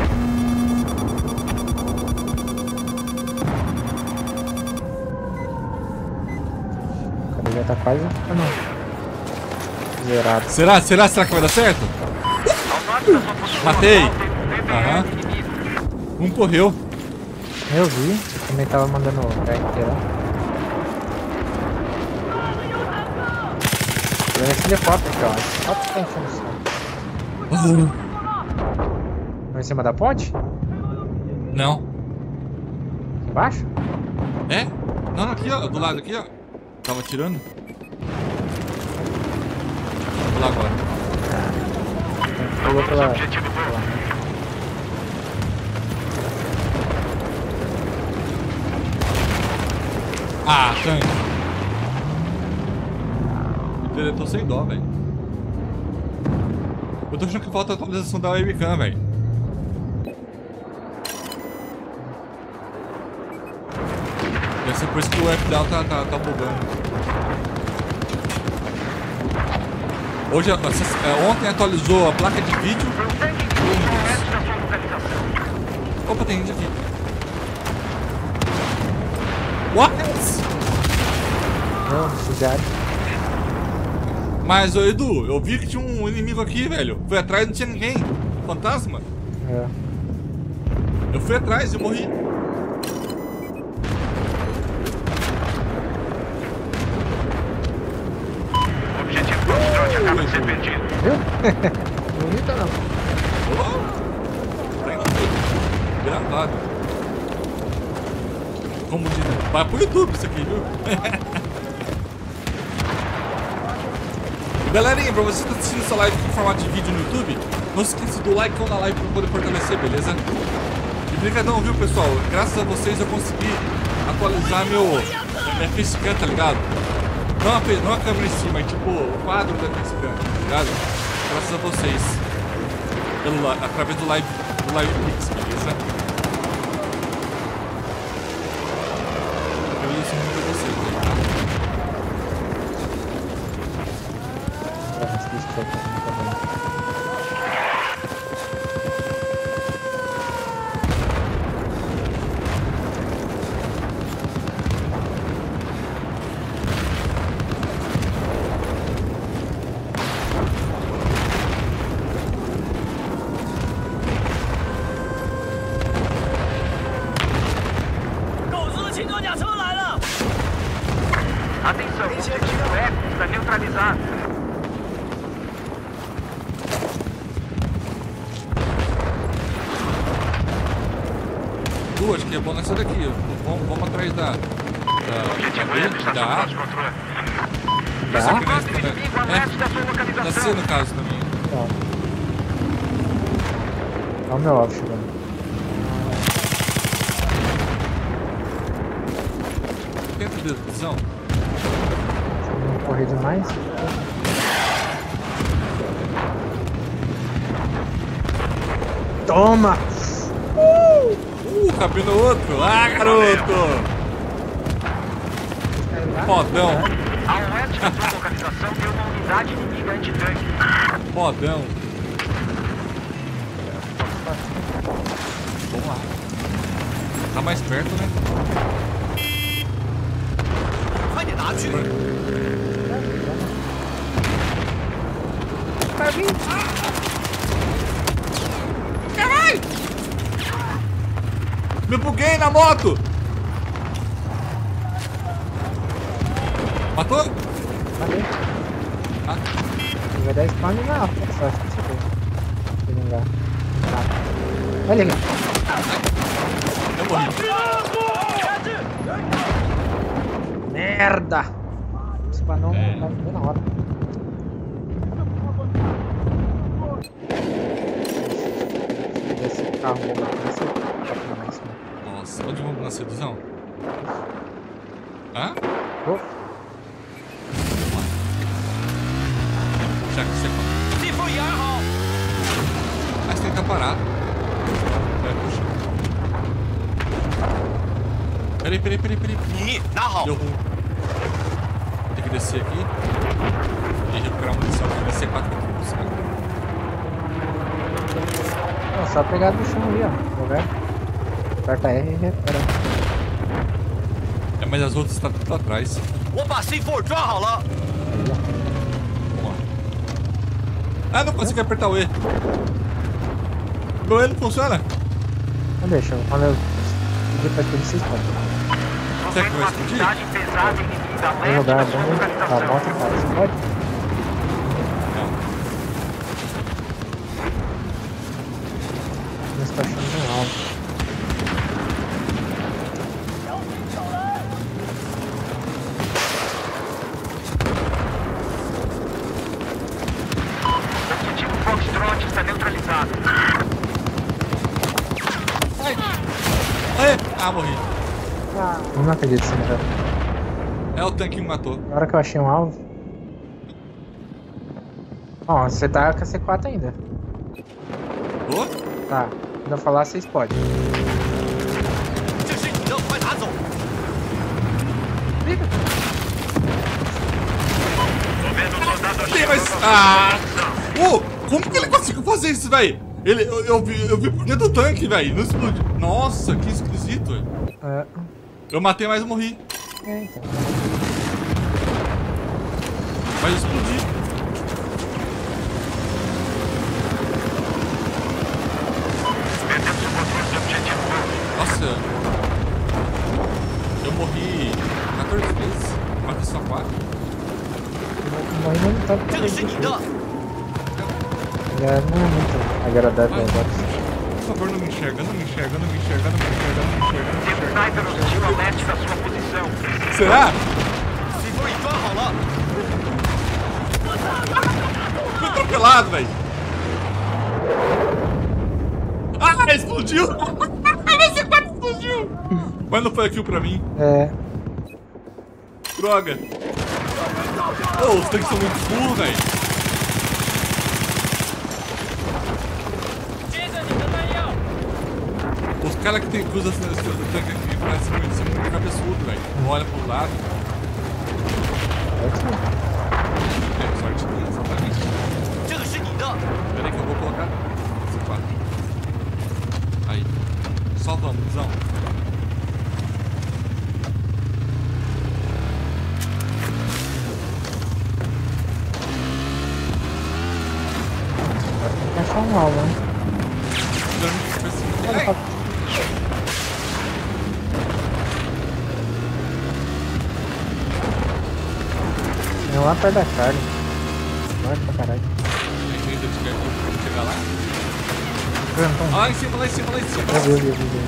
O cara já tá quase ficando zerado. Será? Será? Será que vai dar certo? Matei. Aham. Um correu. Eu vi, eu também tava mandando o cara inteiro. Tem esse helicóptero aqui, ó. Esse helicóptero tá enchendo o saco. Em cima da ponte? Não. Aqui embaixo? É? Não, não, aqui, ó. Do lado aqui, ó. Tava atirando. Vou lá agora. Pegou pela... Objetivo bom. Ah, tanque. Me deletou sem dó, velho. Eu tô achando que falta a atualização da webcam, velho. Deve ser por isso que o F D A tá, tá, tá bugando. Hoje, é, ontem atualizou a placa de vídeo. Opa, tem gente aqui. What? Não, cidade. Mas, ô Edu, eu vi que tinha um inimigo aqui, velho. Fui atrás e não tinha ninguém. Fantasma? É. Eu fui atrás e morri. Objetivo Foxtrot acaba de ser perdido. Viu? Bonita não. Olá. Gravado. Como diz, vai pro YouTube isso aqui, viu? Galerinha, pra você que tá assistindo essa live em formato de vídeo no YouTube, não se esqueça do like na live pra poder fortalecer, beleza? E brigadão, viu, pessoal? Graças a vocês eu consegui atualizar meu minha facecam, tá ligado? Não a, não a câmera em cima, é tipo o quadro da facecam, tá ligado? Graças a vocês. Pelo, através do live do live Pix, beleza? Eu agradeço muito a vocês, tá? Mas isso foi também. Atenção, objetivo F está neutralizado. Du, acho que é bom nessa daqui. Vamos, vamos atrás da. Da. Objetivo Da F B, está da sob A. nosso controle. Essa aqui Enquanto nessa inimigo a também. leste da sua É, da C localização. no caso também. Ó. Olha o meu off chegando. Tenta de visão. Não correr demais. Toma! Uh, cabelo no outro. Ah, garoto! Fodão, Ao oeste da sua localização tem uma unidade inimiga antitanque. fodão. Vamos lá. Tá mais perto, né? Caralho! Me buguei na moto! Matou? Cadê? Ah, Vai dar spawn na alta, só acho que você foi. Se não enganar. Tá. Olha ali. eu morri. Merda! Spanou É. na, na hora. Esse carro vou matar esse carro mais. Nossa, onde vamos na sedução? Hã? Oh. Já que você... 地方也好。 Ah, você tem que parar. É, puxa. Peraí, peraí, peraí, peraí. 你拿好 Deu。ruim. Tem que descer aqui. E recuperar a munição. Tem que descer quatro minutos, cara. É só pegar do chão ali, ó. Tá vendo? Aperta R e recupera. É, mas as outras estão tudo atrás. 我把 C 四 抓好了。 Vamos lá. Ah, não consegui apertar o E. Meu E não funciona? Não deixa, quando eu pedir pra tudo, vocês podem. Será que vai Uma explodir? unidade pesada inimiga Vou leste jogar a da sua bomba, a localização. moto faz. Você pode? Não. Não está achando um alvo. Objetivo Foxtrot está neutralizado. Aê! Ah, morri. Eu não acredito nisso, cara. É o tanque que me matou. Na hora que eu achei um alvo. Ó, você tá com a C quatro ainda. Ô? Tá. Quando eu falar, vocês podem. 这是你的，快拿走！ Tem, mas... Ah! Ô! Como que ele conseguiu fazer isso, velho? Ele... Eu, eu, vi, eu vi por dentro do tanque, velho. Não explodiu. Nossa, que esquisito, velho. É, Eu matei, mas morri. é então. Mas explodi. Perdemos o controle do objetivo. Nossa. Eu morri quatorze vezes. Matei só quatro. Morri não tá 这个是你的， É, não é muito agradável agora. Por favor, não me enxerga, não me enxerga, não me enxerga, não me enxerga, não me enxerga, não me Tem um enxerga. sniper hostil a leste da sua posição. Será? C 四 已抓好了。 Fui atropelado, velho. Ah, explodiu. Esse quatro explodiu. Mas não foi a kill pra mim. É, Droga. Oh, os tanques são muito full, velho. 接着你的弹药。 Os caras que tem que usam esse esse tanque aqui parecem muito, são muito cabeçudo, velho. Não olha pro lado. é que É, sorte minha, exatamente. 这个是你的， Pera aí que eu vou colocar esse quatro. Aí. Só vamos, Zão. tem que achar um alvo, né? Ai, É lá perto da carne. Morre pra caralho. tem que chegar lá. Grandão. Ah, lá em cima, lá em cima, lá em cima. Eu vi, eu vi, eu vi.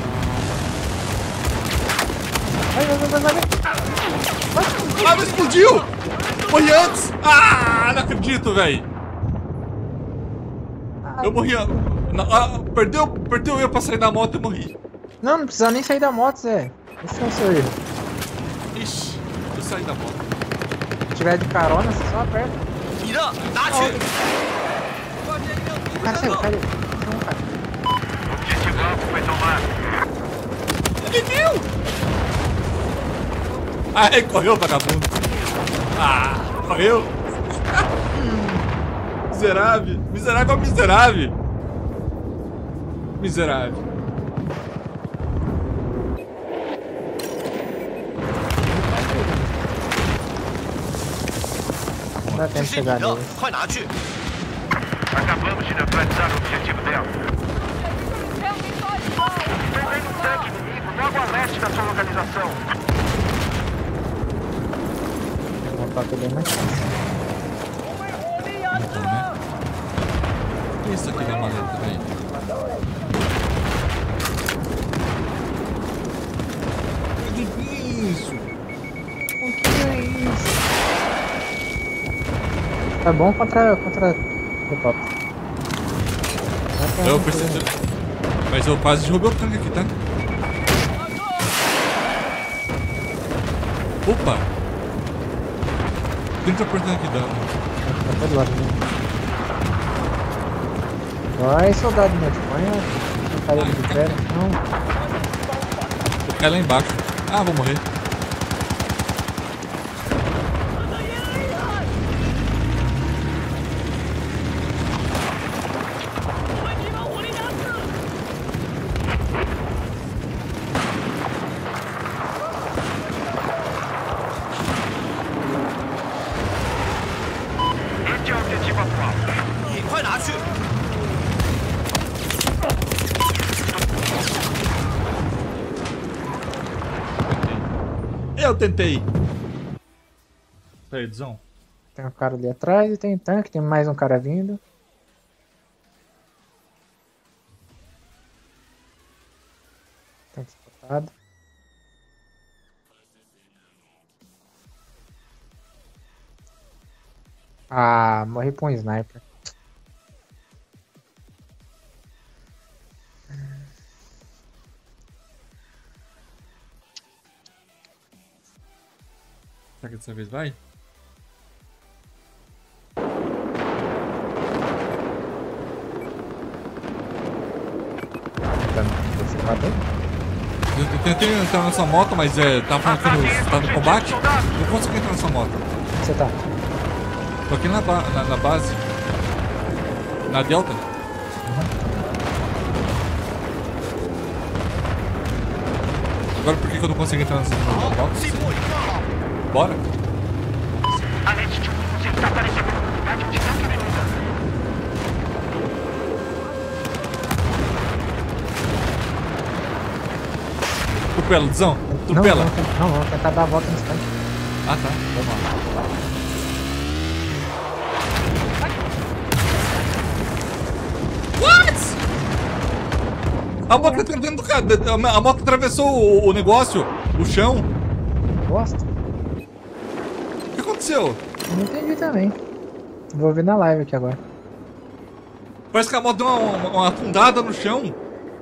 Vai, vai, vai, vai, vai. Ah, mas explodiu! Morri antes! Ah, não acredito, velho. Eu morri. a- na- ah, perdeu, perdeu eu pra sair da moto e morri. Não, não precisa nem sair da moto, Zé. Esse é o seu erro. Ixi, eu saí da moto. Se tiver de carona, você só aperta. 你的，拿去。 O cara saiu, caiu. Não, cara. Objetivo alvo foi tomado. Ele viu! Ah, ele correu, vagabundo. Ah, correu. Miserável. Miserável é o miserável. Miserável. Não dá 这 tempo de 是你 chegar 的 nele.， 快拿去。Acabamos de neutralizar o objetivo dela. Tem um tanque inimigo logo a leste da sua localização. Vou botar bem mais fácil. Então, né? Isso aqui da maleta, velho. Que isso? O que é isso? Tá bom contra contra o top. Eu percebi. Mas eu quase derrubei o tanque aqui, tá? Opa! trinta por cento de dano. Tá todo lado, né? Vai, soldado, né? Põe a parede de pedra. Não. É lá embaixo. Ah, vou morrer. Este é o objetivo atual. 你快拿去！ Eu tentei. Perdzão. Tem um cara ali atrás e tem tanque, tem mais um cara vindo. Tanque spotado. Ah, morri pra um sniper. Será que dessa vez vai? Eu eu tentei entrar nessa moto, mas é, tá falando que no, tá no combate. Não consegui entrar nessa moto. Onde você tá? Tô aqui na, ba na, na base. Na Delta. Agora por que que eu não consigo entrar nessa moto? 击破一个号。 Bora. A leste de um você está aparecendo uma unidade de ataque inimiga. Tupela, Dzão. Não, Tupela. não, não, vamos tentar dar a volta nesse tanque. Ah, tá. Vamos lá. What? A moto tá dentro do cara. A moto atravessou o, o negócio, o chão. Bosta. O que aconteceu? Não entendi também. Vou ver na live aqui agora. Parece que a moto deu uma, uma, uma afundada no chão.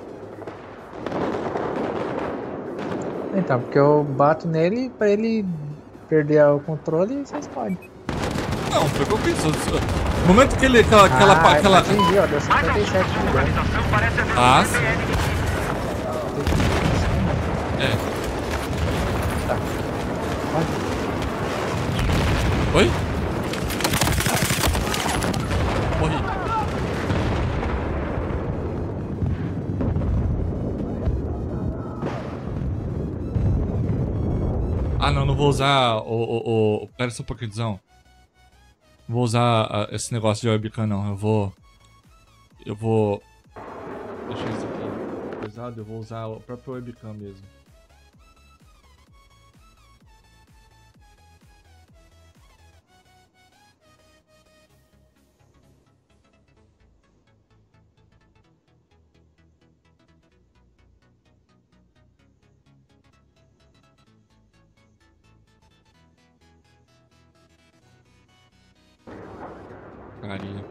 Então, porque eu bato nele pra ele perder o controle e você explode. Não, foi o que eu fiz. No momento que ele. Aquela. aquela, Ah, aquela... atingi, ó, deu Mais cinquenta e alguns sete da sua de dano. localização parece haver Ah, um sim. C P N inimigo. É. Pode. Oi? Morri. Ah, não, não vou usar o... o, o... Pera só um pouquinho, Dzão. Não vou usar ah, esse negócio de webcam, não. Eu vou... Eu vou... Deixa isso aqui pesado. Eu vou usar o próprio webcam mesmo. Carinha.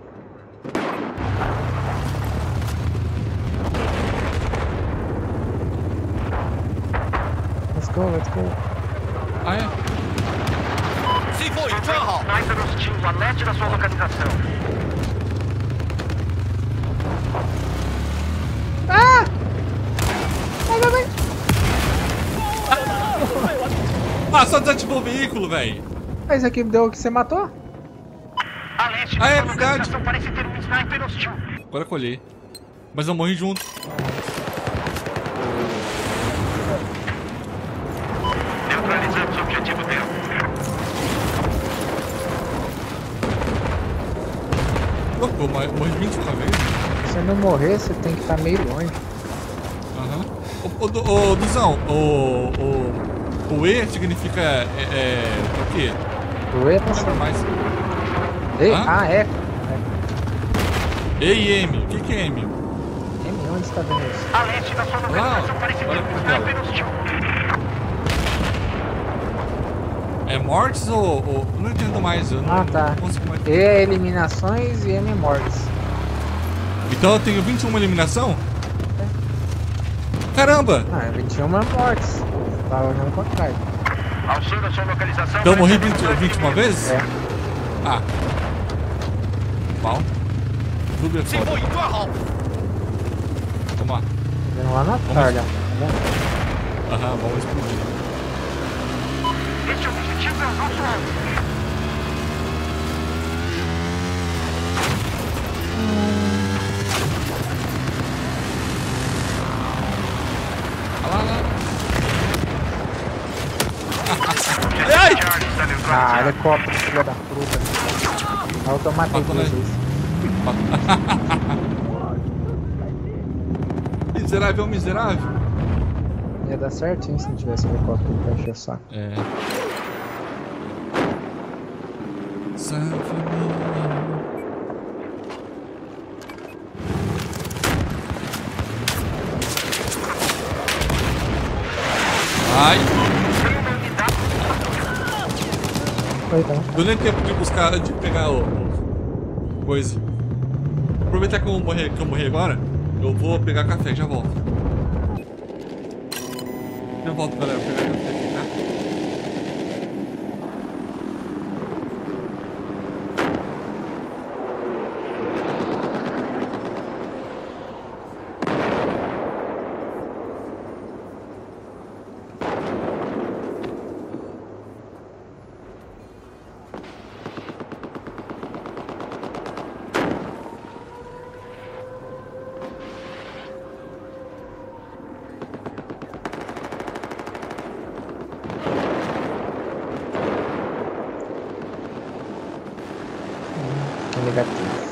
Let's go, let's go. Ah, é? 击破一个号。 Sniper hostil a leste da sua localização. Ah, só desativou o veículo, velho. Mas aqui deu o que você matou? A leste da Ah, é sua verdade. localização parece ter um sniper hostil. Agora eu colhei. Mas eu morri junto. Neutralizamos o objetivo dele. Louco, eu morri morri vinte e uma vezes. Se você não morrer, você tem que estar meio longe. Aham. Ô, ô, ô, Duzão, o, o, o E significa. É, é, o quê? O E é Não pra lembro cima. mais. Ei, Hã? ah, é. E e M. O que, que é M? M, onde você tá vendo isso? A leste da sua localização parece ter olha um pra tela. sniper hostil. É mortes ou, ou. Não entendo mais. Eu não, Ah, tá. não consigo mais. E é eliminações e M é mortes. Então eu tenho vinte e uma eliminação? Caramba! Ah, vinte e uma mortes. Tava olhando o contrário. Ao sul da sua localização... Então eu morri vinte e uma vezes? É. Ah. Bom. Tudo é foda. Vamos lá. Vendo lá na tarde. Aham, vamos explodir. Este objetivo é o nosso alvo. Olha lá, lá. Ai! Ah, helicóptero, filha da fruta. Aí eu tô matando Matou, né? duas vezes. Miserável, miserável. Ia dar certinho se não tivesse helicóptero pra encher o saco. É. San Família. Ai! Foi, tá? Deu nem tempo de buscar, de pegar o, o coisa. Aproveitar que eu morri, que eu morri agora, eu vou pegar café, já volto. Já volto, galera, vou pegar café aqui, tá? Negativo.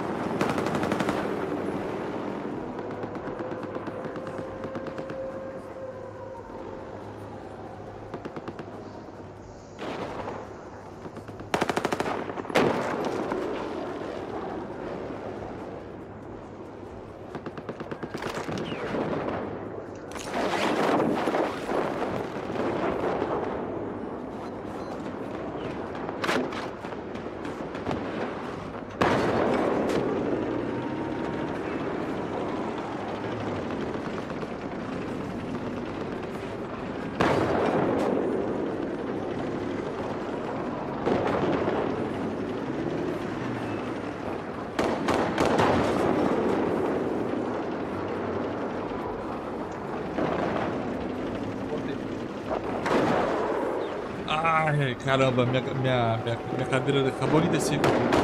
Ai, caramba, minha, minha, minha, minha cadeira acabou de descer.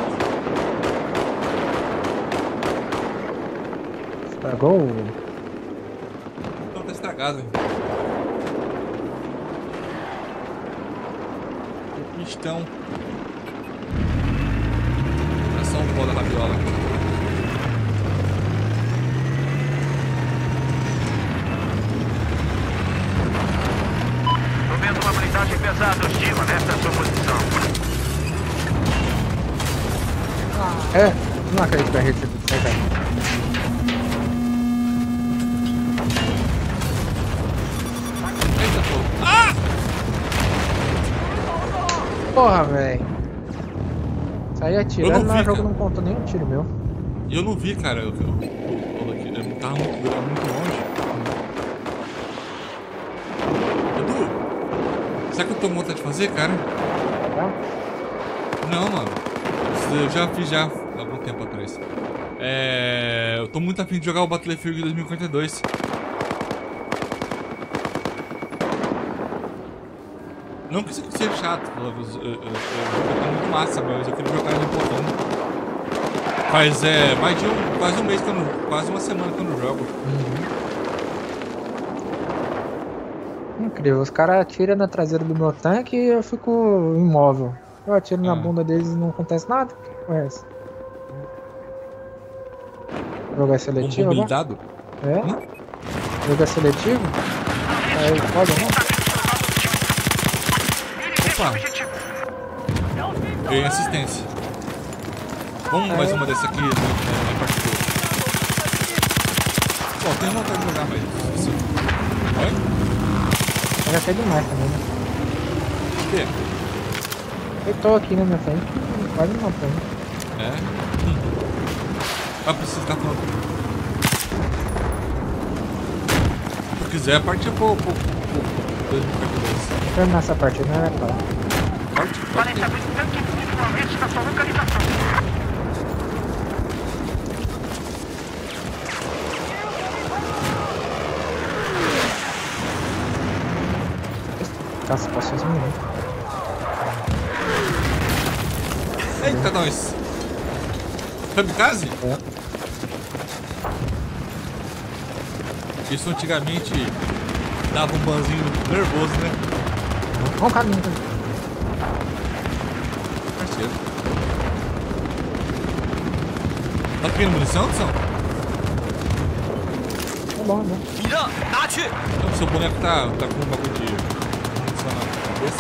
Estragou? Não, tá estragado, hein? Que pistão. É só um pó da rabiola aqui. Uma blindagem pesada hostil nesta sua posição. É, não acredito que a gente tudo sem, cara. Eita, pô. Ah! Porra, velho. Saí atirando, vi, mas o jogo cara. não contou nenhum tiro meu. E eu não vi, cara. Eu, eu, eu, eu, eu tava muito, muito longe. Sabe o que eu tô com vontade de fazer, cara? Não, mano. Eu já fiz já há algum tempo atrás. É... Eu tô muito afim de jogar o Battlefield dois mil e quarenta e dois. Não que isso aqui seja chato, eu, eu, eu, eu, eu, muito massa, mas eu queria jogar ele um pouquinho. Faz é, mais de um, quase um mês que eu não, quase uma semana que eu não jogo. Uhum. Incrível, os caras atiram na traseira do meu tanque e eu fico imóvel. Eu atiro ah. na bunda deles e não acontece nada. O que conhece? Jogar seletivo? Mobilizado? É? Hum? Jogar seletivo? Aí pode, não? Opa! Ganhei assistência. Vamos mais uma dessa aqui, né? Na parte do... Bom, tenho vontade de jogar, mas... Isso... Oi? Eu já sei demais também, né? O quê? Eu tô aqui na minha frente, quase não matando. É? Hum. Vai precisar ficar falando. Se quiser, partir pro dois mil e quarenta e dois. terminar essa partida, não vai parar. Forte, forte. Valência, tem tanque inimigo a leste da sua localização. Nossa, passou uns minutos. Eita, nós. Kamikaze? É. Isso antigamente dava um banzinho nervoso, né? Olha o caminho também. Parceiro. Tá pegando munição, São? É bom, é bom. 你的拿去。 Não, seu boneco tá, tá com um bagulho de munição na cabeça.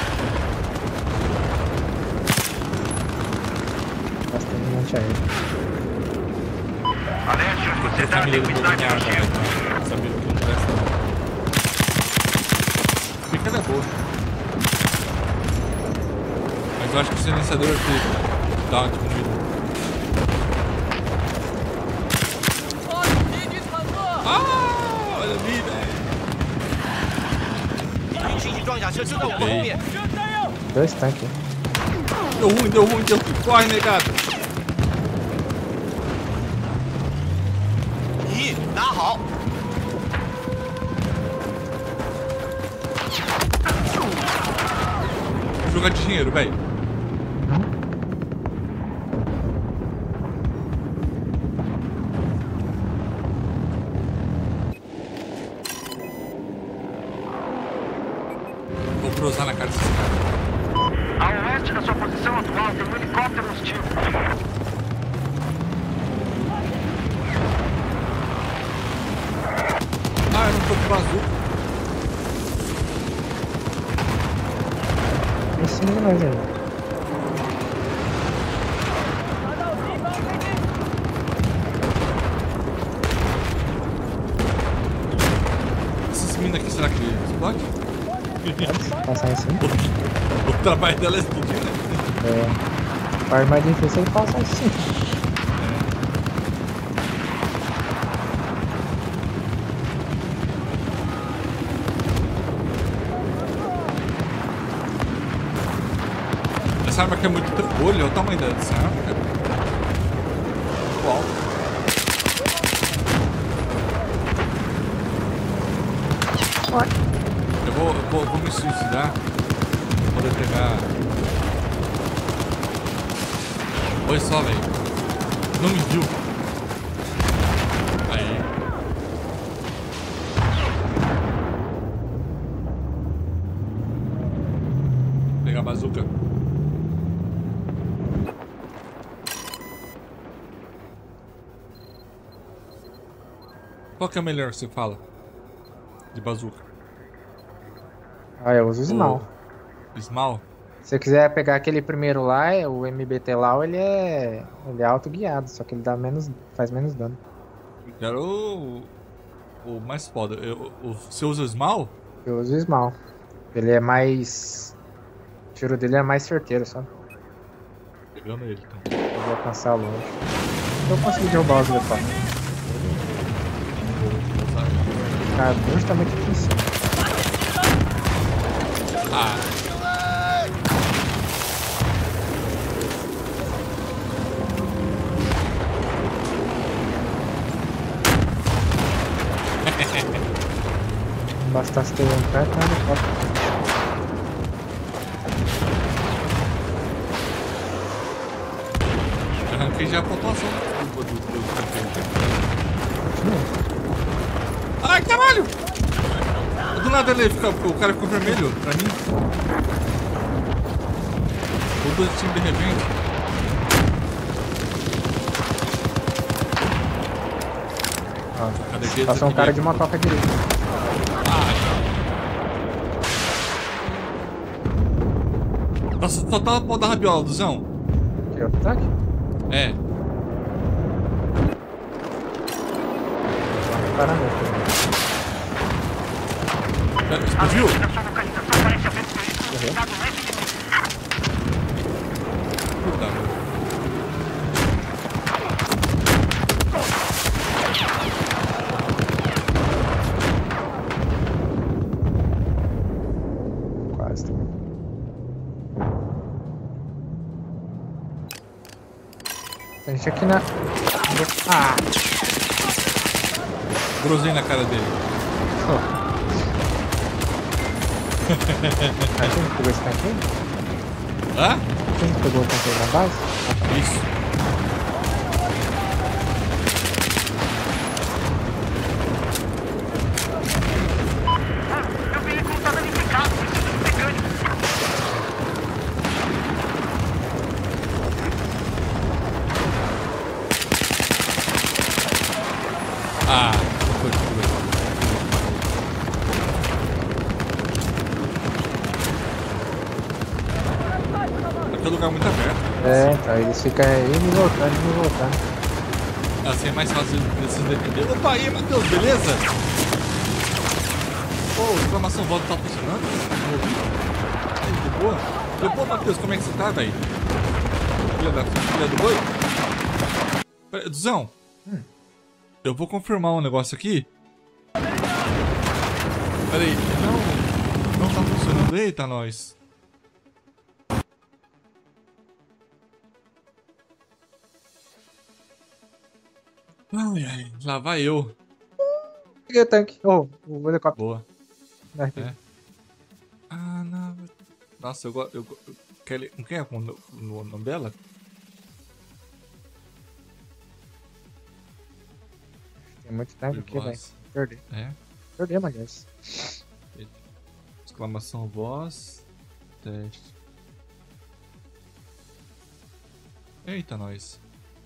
Bastante aí. A leste, você Essa dá menina do liquidez no Bolsonaro, gelo. né? Sabia que não presta não. Fica é boa. Mas eu acho que o silenciador que dá uma diminuída. Ah, olha ali, velho. 敌军袭击装甲车就在我们后面。 Dois tanques. Deu ruim, deu ruim, deu ruim. Corre, negado. 你拿好。 Vou jogar de dinheiro, velho. Vou cruzar na cara desse cara. A oeste da sua posição atual tem um helicóptero hostil. Ah, eu não tô com bazuca. Em cima de nós aí. Essas minas aqui, será que explode? Passar em cima. O, o trabalho dela é explodir, né? É. A parte mais difícil é ele passar em cima. Essa arma aqui é muito trambolho, olha o tamanho dessa arma, cara. Uau. Eu vou, eu vou, vou me suicidar pra poder pegar. Olha só, velho. Não me viu. Aí. Vou pegar a bazuca. Qual que é o melhor, você fala? De bazuca. Ah, eu uso o Small. O Small? Se você quiser pegar aquele primeiro lá, o M B T lá, ele é. Ele é auto-guiado, só que ele dá menos. Faz menos dano. Eu quero o, o mais foda. Eu, o, você usa o Small? Eu uso o Small. Ele é mais. O tiro dele é mais certeiro, sabe? Pegando ele, então. Eu vou alcançar longe. Eu consegui derrubar os leopardos. Cara, justamente aqui em cima. Ah. Não bastasse ter um perto, né? Arranquei já a pontuação do, do, do campeão. Ai, caralho! Do nada ele fica, o cara ficou vermelho pra mim. O dois times de repente. Ah, passou um cara de uma toca direita. Nossa, só tá pra dar rabiola, Duzão. Que outro ataque? É. Caramba. Explodiu? Puta. Deixa aqui na... Ah! Grosei na cara dele. A gente pegou esse tanque? Hã? A gente pegou o tanque na base? Isso. Meu veículo tá danificado, preciso de mecânico. Ah, foi, foi. Aqui é um lugar muito aberto. É, então eles ficam indo e voltando, indo e voltando. Assim é mais fácil desses defender. Opa, aí, Matheus, beleza? Pô, a exclamação volta tá funcionando? Não ouvi. Aí, de boa. De boa, Matheus, como é que você tá, velho? Filha da filha do boi? Pera, Duzão. Hum. Eu vou confirmar um negócio aqui. Pera aí, não, não tá funcionando. Eita, nós. Ai, ai, lá vai eu. Peguei o tanque. Oh, o helicóptero. Boa. Vai, É. Ah, não. Nossa, eu gosto. Eu, go- eu, Kelly, não quer o no- o nome dela? Tem muito tanque aqui, velho. Voz. Perdi. É. Perdemos, aliás. Exclamação voz. Teste. Eita, nós.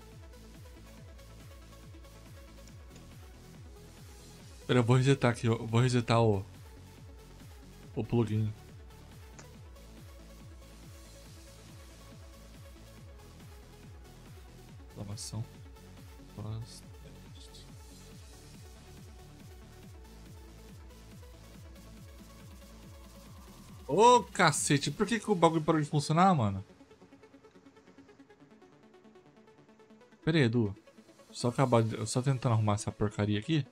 Pera, eu vou resetar aqui. Eu vou resetar o. O plugin. Exclamação voz. Teste. Ô, cacete, por que, que o bagulho parou de funcionar, mano? Pera aí, Edu. Só acabar de... Só tentando arrumar essa porcaria aqui.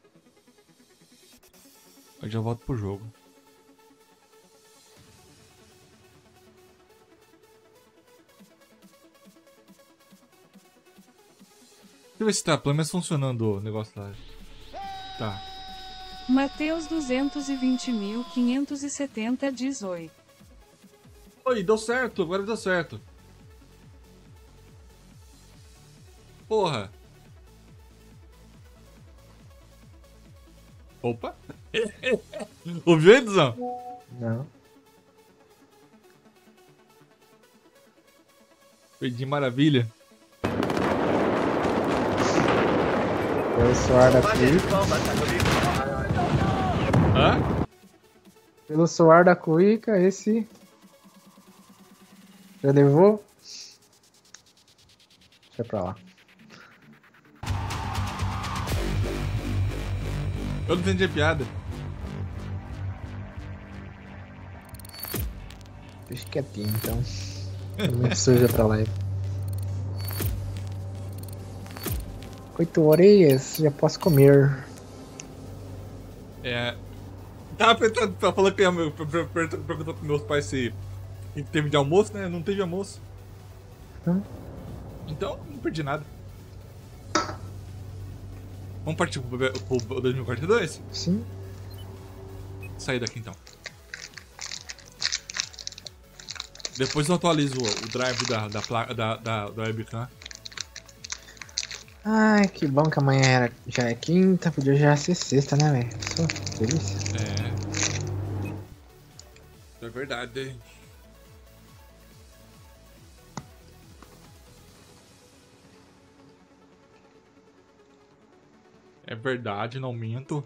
Aí já volto pro jogo. Deixa eu ver se tá pelo menos funcionando o negócio lá. Tá. Mateus duzentos e vinte mil quinhentos e setenta diz oi. Oi, deu certo, agora deu certo. Porra. Opa. Ouviu, Edson? Não. Perdi maravilha. Pelo suor da 八点 Cuica. 方反坦克兵。 Hã? Pelo suor da Cuica, esse... Já levou? Deixa pra lá. Eu não entendi a piada. Deixa quietinho, então. É muito suja pra lá. Oito orelhas, já posso comer. É. Tava perguntando, tava falando que ia me- per- per- perguntando perguntando pros meus pais se se teve de almoço, né? Não teve almoço. Hum. Então, não perdi nada. Vamos partir pro, be- pro dois mil e quarenta e dois? Sim. Sair daqui então. Depois eu atualizo o, o drive da, da, placa, da, da, da webcam. Ai, que bom que amanhã era, já é quinta, podia já ser sexta, né, velho? Só delícia. É. É verdade. É verdade, não minto.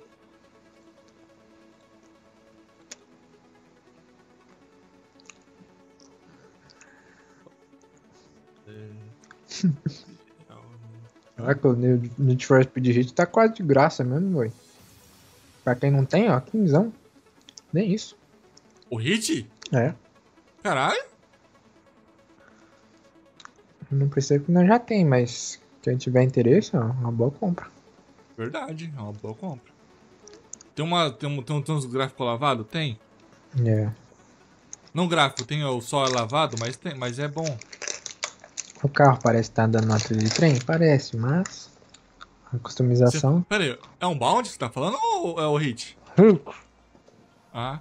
Caraca, o Need for Speed Hit tá quase de graça mesmo, velho. Pra quem não tem, ó, quinzão. Nem isso. O Hit? É. Caralho. Não precisa que nós já tem, mas quem tiver interesse, ó, uma boa compra. Verdade, é uma boa compra. Tem, uma, tem, um, tem, um, tem uns gráficos lavados? Tem. É. Não gráfico, tem o só lavado, mas, tem, mas é bom. O carro parece estar andando na trilha de trem? Parece, mas... A customização... Pera aí, é um bound que você tá falando ou é o hit? Ah.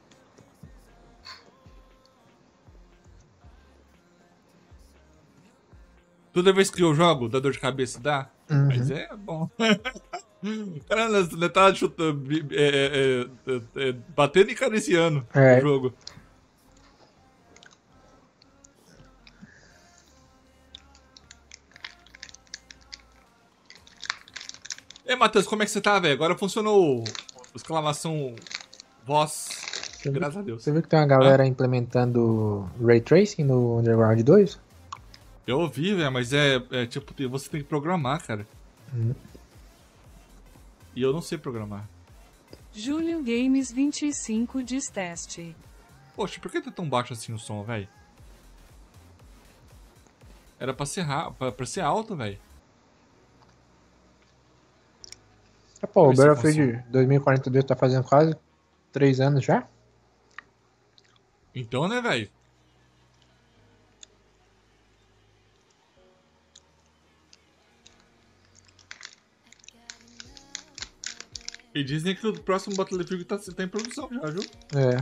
Toda vez que eu jogo, dá dor de cabeça, dá? Uhum. Mas é bom. Caramba, você tá chutando, é, é, é, é, batendo e acariciando É. o jogo. Ei, Matheus, como é que você tá, velho? Agora funcionou o exclamação voz. Você viu- Graças a Deus. Você viu que tem uma galera implementando Ray Tracing no Underground dois? Eu ouvi, velho, mas é, é tipo, tem- você tem que programar, cara. Hum. E eu não sei programar. Júlio Games vinte e cinco diz teste. Poxa, por que tá tão baixo assim o som, velho? Era pra ser, ra- pra, pra ser alto, velho. Ah, pô, o Deixa eu ver se Battlefield dois mil e quarenta e dois tá fazendo quase três anos já? Então, né, velho? E dizem que o próximo Battlefield tá, tá em produção já, viu? É.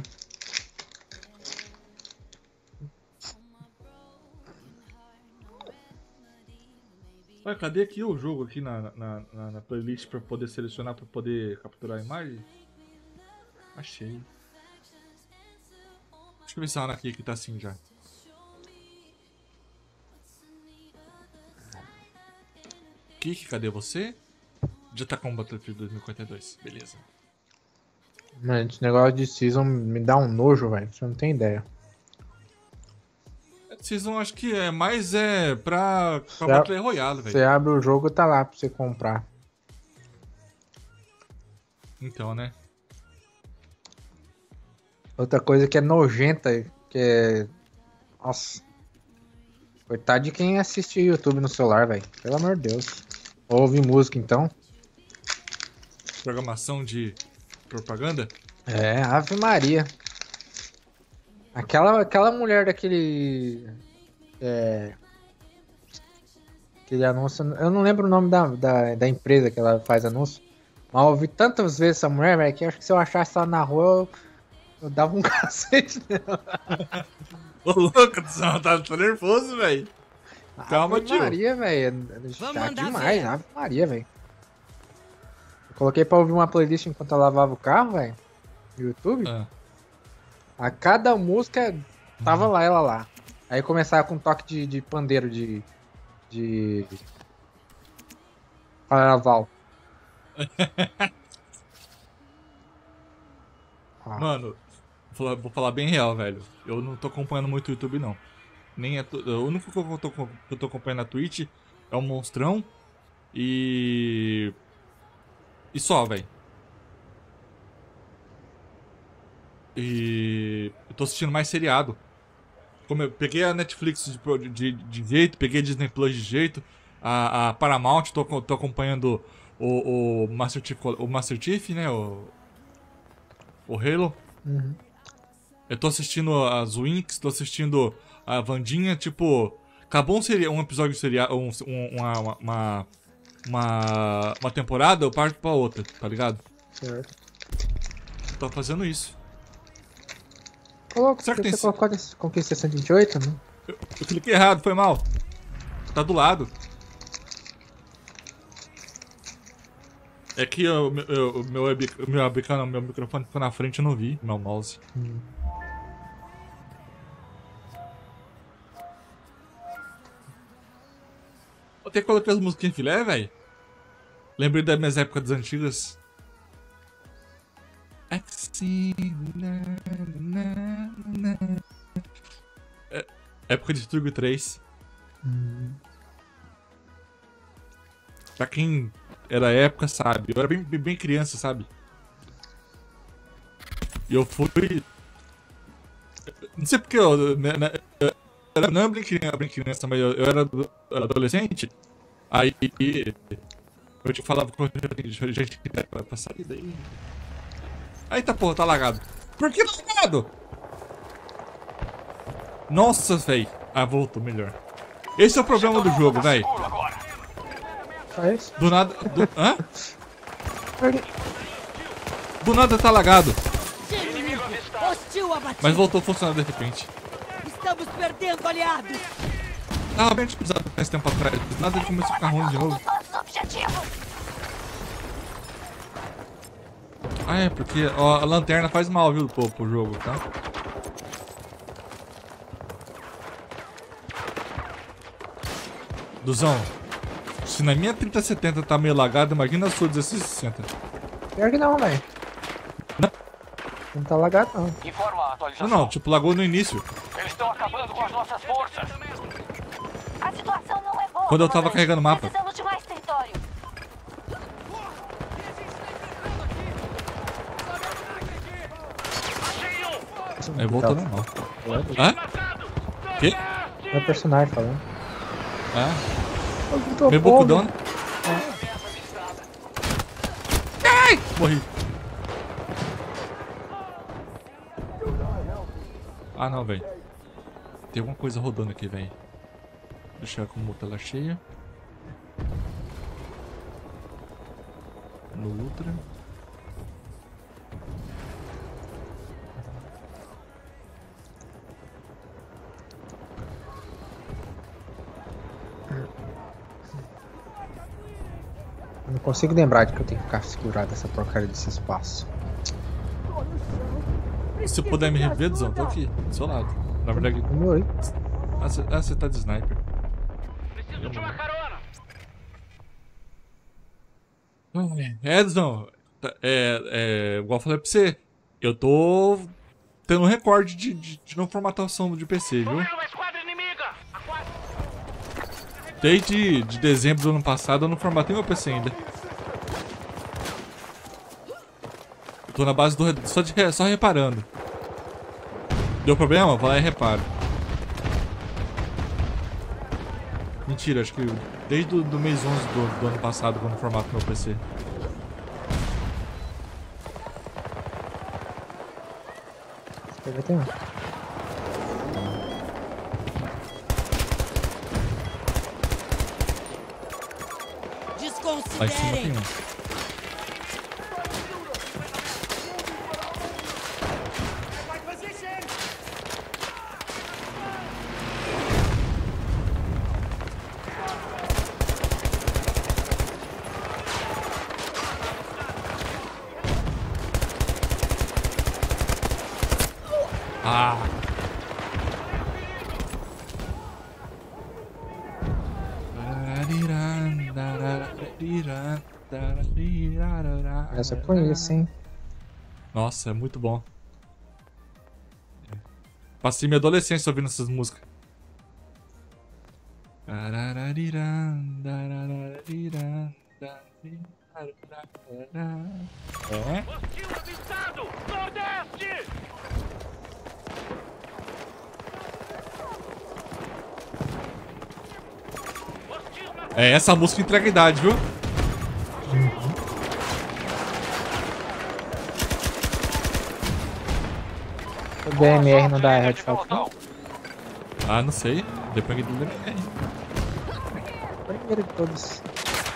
Ué, cadê aqui o jogo aqui na, na, na, na playlist pra poder selecionar, pra poder capturar a imagem? Achei. Deixa eu ver se a Ana aqui que tá assim já. Kiki, cadê você? Já tá com o Battlefield dois mil e quarenta e dois, beleza. Mano, esse negócio de Season me dá um nojo, velho. Você não tem ideia. Season acho que é mais é pra, pra Cê- Battle Royale, Você velho. abre o jogo, tá lá pra você comprar. Então, né? Outra coisa que é nojenta, que é... Nossa. Coitado de quem assiste YouTube no celular, velho. Pelo amor de Deus. Ouve música, então. Programação de propaganda. É, Ave Maria. Aquela, aquela mulher daquele... É... Aquele anúncio... Eu não lembro o nome da, da, da empresa que ela faz anúncio. Mas eu ouvi tantas vezes essa mulher, velho, que eu acho que se eu achasse ela na rua, eu, eu dava um cacete nela. Ô, louco, você tá, tá nervoso, velho. Calma, Ave tio. Maria, velho. Vamos Tá mandar demais, ver. Ave Maria, velho. Eu coloquei pra ouvir uma playlist enquanto eu lavava o carro, velho. No YouTube. Ah, A cada música tava lá, ela lá. Aí começava com um toque de, de pandeiro de. de. Carnaval. Ah, Mano, vou falar, vou falar bem real, velho. Eu não tô acompanhando muito o YouTube, não. Nem é tu- o único que eu tô, que eu tô acompanhando na Twitch é o Monstrão e. E só, velho. E. Eu tô assistindo mais seriado. Como eu peguei a Netflix de, pro- de, de jeito, peguei a Disney Plus de jeito, a, a Paramount, tô, co- tô acompanhando o, o, Master Chief, o Master Chief, né? O, o Halo. uhum. Eu tô assistindo as Winx, tô assistindo a Vandinha, tipo. Acabou um, seria, um episódio de seriado, um, um- uma, uma, uma, uma temporada, eu parto pra outra, tá ligado? Certo. Tô fazendo isso. Coloca, Será que você tem colocou nesse Conquista cento e vinte e oito, né? Eu, eu cliquei errado, foi mal. Tá do lado. É que o meu, eu- o meu, web- o meu webcam, não, meu microfone ficou na frente, eu não vi, meu mouse. Hum. Eu tenho que colocar as musiquinhas filé, velho. Lembrei das minhas épocas das antigas. Assim, na, na, na. É, época de Turbo três. Hum. Pra quem era época, sabe? Eu era bem, bem, bem criança, sabe? E eu fui. Não sei porque eu. Né, né, eu era, não era bem criança, bem criança, mas eu, eu era adolescente. Aí. Eu te falava com gente que tá pra sair daí. Eita porra, tá lagado. Por que tá lagado? Nossa, véi. Ah, voltou melhor. Esse é o problema do jogo, velho. Só isso? Do nada... Do... Hã? Do nada tá lagado. Hostil abatido. Mas voltou a funcionar de repente. Estamos perdendo aliados. Tava bem utilizado faz tempo atrás. Do nada ele começou a ficar ruim de novo. Ah, é, porque ó, a lanterna faz mal, viu, pro, pro jogo, tá? Duzão, se na minha trinta setenta tá meio lagado, imagina a sua dezesseis sessenta. Pior que não, velho. Não. Não tá lagado, não. Informa a atualização. Não, não, tipo, lagou no início. Eles estão acabando com as nossas forças. A situação não é boa. Quando eu tava comandante. carregando o mapa. Precisamos de mais território. Aí voltou normal. Hã? Que? Meu personagem falando. Ah. Meio bocudão. Ai! Morri. Ah, não, velho. Tem alguma coisa rodando aqui, velho. Deixar com a tela cheia. No Ultra. Eu não consigo lembrar de que eu tenho que ficar segurado essa porcaria desse espaço. Se puder me rever, Duzão, tô aqui, do seu lado. Na verdade... Oi. Ah, você ah, você tá de sniper. Preciso de uma carona. É, Duzão, tá- é, é, igual eu falei pra você, eu tô tendo um recorde de, de, de não formatação de P C, viu? Vendo uma esquadra inimiga. Aqua- Desde de dezembro do ano passado eu não formatei meu P C ainda. Eu tô na base do... Só, de, só reparando. Deu problema? Vai lá e reparo. Mentira, acho que desde o do mês onze do, do ano passado quando eu formato meu P C. Eu já tenho. Lá em cima tem Desconsiderem. um. Ah! Essa eu conheço, hein? Nossa, é muito bom. Passei minha adolescência ouvindo essas músicas. É? Hostil avistado. Nordeste. Hostil na... É, essa música entrega a idade, viu? O D M R não dá headshot, não? Ah, não sei. Depende do D M R. Primeiro de todos.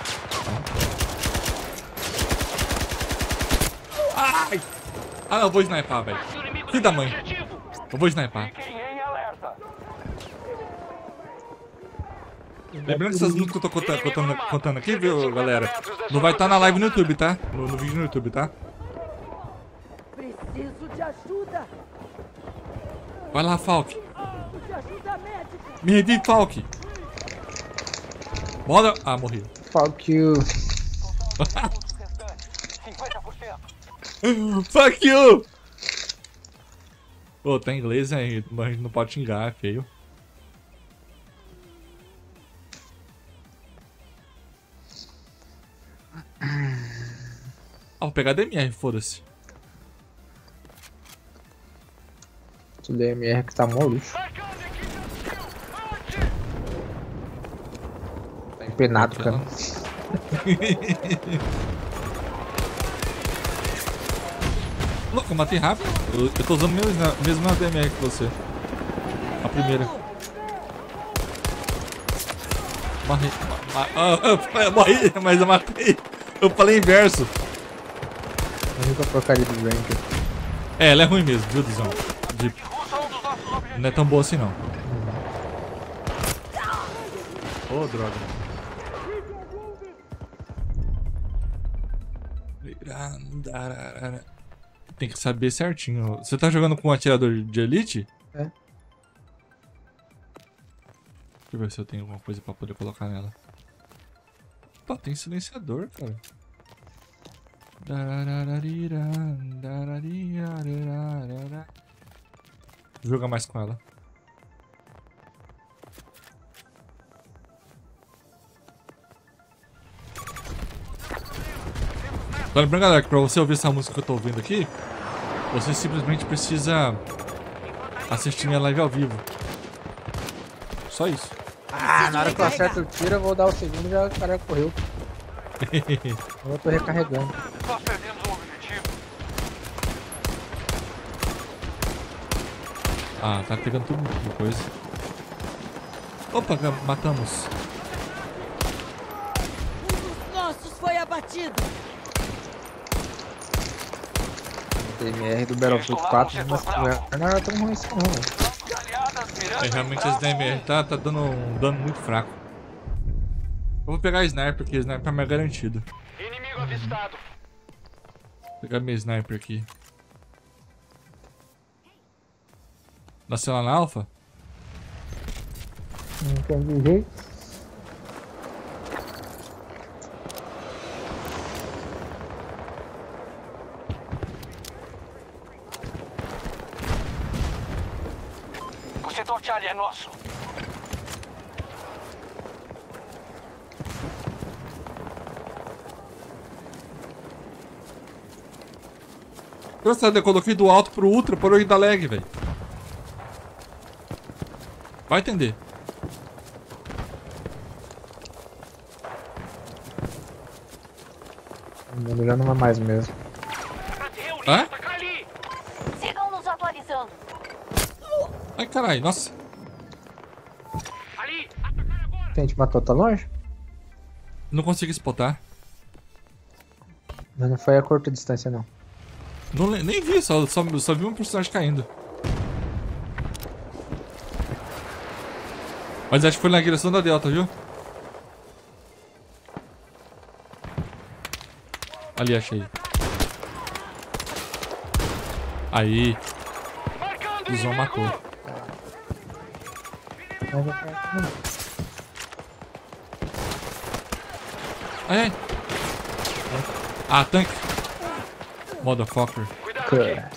Ai! Ah, não, vou snipar, velho. Filho da mãe. Eu vou snipar. Fiquem em alerta. Lembrando que essas músicas que eu tô contando, contando, contando aqui, viu, galera? Não vai estar na live no YouTube, tá? No, no vídeo no YouTube, tá? Preciso de ajuda. Vai lá, Falk. De ajuda médica. Me revive, Falk. Bora. Ah, morri. Fuck you. cinquenta por cento. Fuck you! Pô, tá em inglês aí, mas a gente não pode xingar, é feio. Ah, vou pegar D M R, foda-se. O D M R que tá mó lixo. Tá empenado, cara. Louco, eu matei rápido. Eu, eu tô usando mesmo, mesmo a D M R que você. A primeira. Morri. Ma ma ah, eu, eu morri, mas eu matei. Eu falei inverso. A única porcaria do Ranger. É, ela é ruim mesmo, viu, Dizão? De... Não é tão boa assim, não. Ô, oh, droga. Tem que saber certinho. Você tá jogando com um atirador de elite? É. Deixa eu ver se eu tenho alguma coisa pra poder colocar nela. Opa, tem silenciador, cara. Joga mais com ela. Agora, lembrando, galera, que pra você ouvir essa música que eu tô ouvindo aqui, você simplesmente precisa assistir minha live ao vivo. Só isso. Ah, na hora que eu acerto o tiro, eu vou dar o segundo e já o cara correu. Eu tô recarregando. Nós perdemos o objetivo. Ah, tá pegando tudo de coisa. Opa, matamos. Um dos nossos foi abatido. O D M R do Battlefield quatro, mas não era tão ruim assim não, velho. É, realmente esse D M R tá, tá dando um dano muito fraco. Eu vou pegar a sniper, porque a sniper é mais garantido. Inimigo avistado. Vou pegar minha sniper aqui. Nasceu lá na alfa? Não quer de jeito. O setor Charlie é nosso. Engraçado, eu coloquei do alto pro ultra, parou de dar lag, velho. Vai entender. O mundo já não é mais mesmo. Hã? Sigam nos atualizando. Ai, caralho, nossa. Ali, atacar agora. Quem te matou, tá longe? Não consegui spotar. Mas não foi a curta distância, não. Não, nem vi, só, só, só vi um personagem caindo. Mas acho que foi na direção da Delta, viu? Ali, achei. Aí. O Zão matou. Ai, ai. Ah, tanque. Motherfucker. Cara.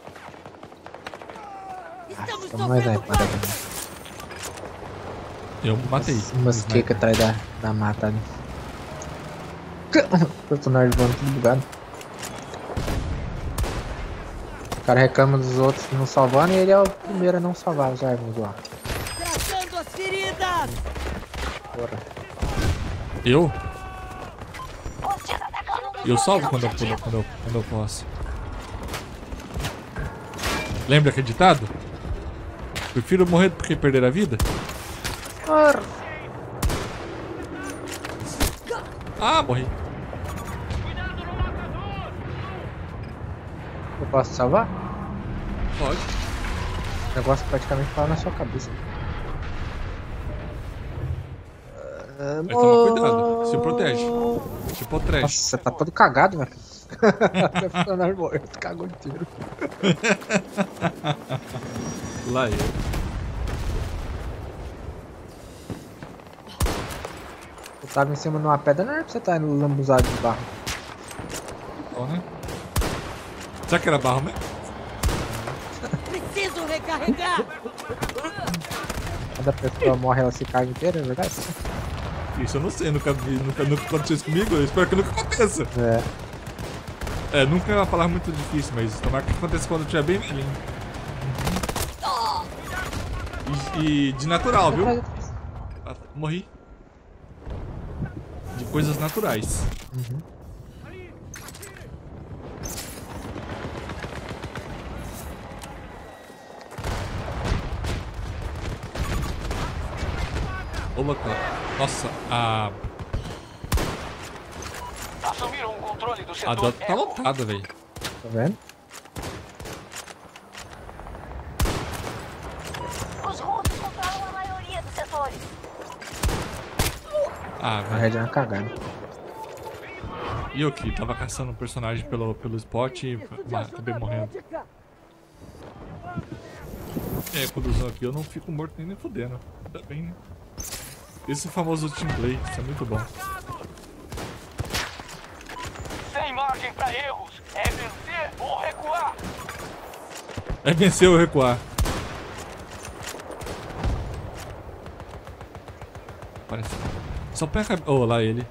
Estamos Toma mais aí, sofrendo para mal. aí. Eu matei. Umas quecas atrás da, da mata ali. O personagem voando tudo bugado. O cara reclama dos outros não salvando e ele é o primeiro a não salvar os árvores lá. Tratando as feridas. Porra. Eu? Eu salvo quando eu, quando, eu, quando, eu, quando eu posso. Lembra aquele ditado? Prefiro morrer do que perder a vida? Ah, morri. Eu posso salvar? Pode. O negócio praticamente fala na sua cabeça. Mas toma cuidado. Se protege. Se protege. Nossa, você tá todo cagado, velho. O personagem morreu, cagou de tiro. Lá eu. Eu tava em cima de uma pedra, não era pra você estar lambuzado de barro. Ó, né? Será que era barro mesmo? Preciso recarregar. Quando a pessoa morre, ela se caga inteira, é verdade? Isso eu não sei, nunca vi, nunca, nunca aconteceu isso comigo, eu espero que nunca aconteça. É. É, nunca é uma palavra muito difícil, mas tomara que aconteça quando eu estiver bem velhinho. E, e de natural, viu? Ah, morri. De coisas naturais. Uhum. Ô, louco. Nossa, a... Assumiram o controle do A setor Dota tá Echo. lotada, velho. Tá vendo? Os russos controlam a maioria dos setores. Ah, A velho. Red é uma cagada. E eu que tava caçando um personagem pelo, pelo spot e ma- acabei morrendo. É, quando usam aqui eu não fico morto nem nem fudendo. Tá bem, né? Esse famoso team play, isso é muito bom. Sem margem pra erros. É vencer ou recuar. É vencer ou recuar. Parece. Só põe a cabeça. Oh, lá ele.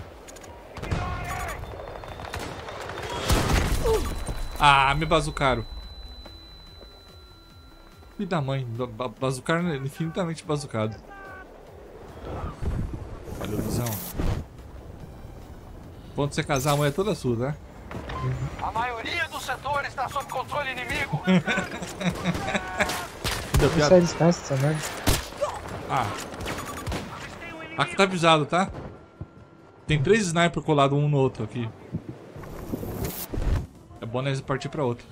Ah, me bazucaram. Filho da mãe. ba- ba- Bazucaram infinitamente bazucado. Valeu, Luzão. Quando você casar, a mulher é toda sua, né? A maioria do setor está sob controle inimigo. Deu Não piada. sai descanso essa merda. Ah. Aqui tá avisado, tá? Tem três snipers colados um no outro aqui. É bom nós partir pra outro.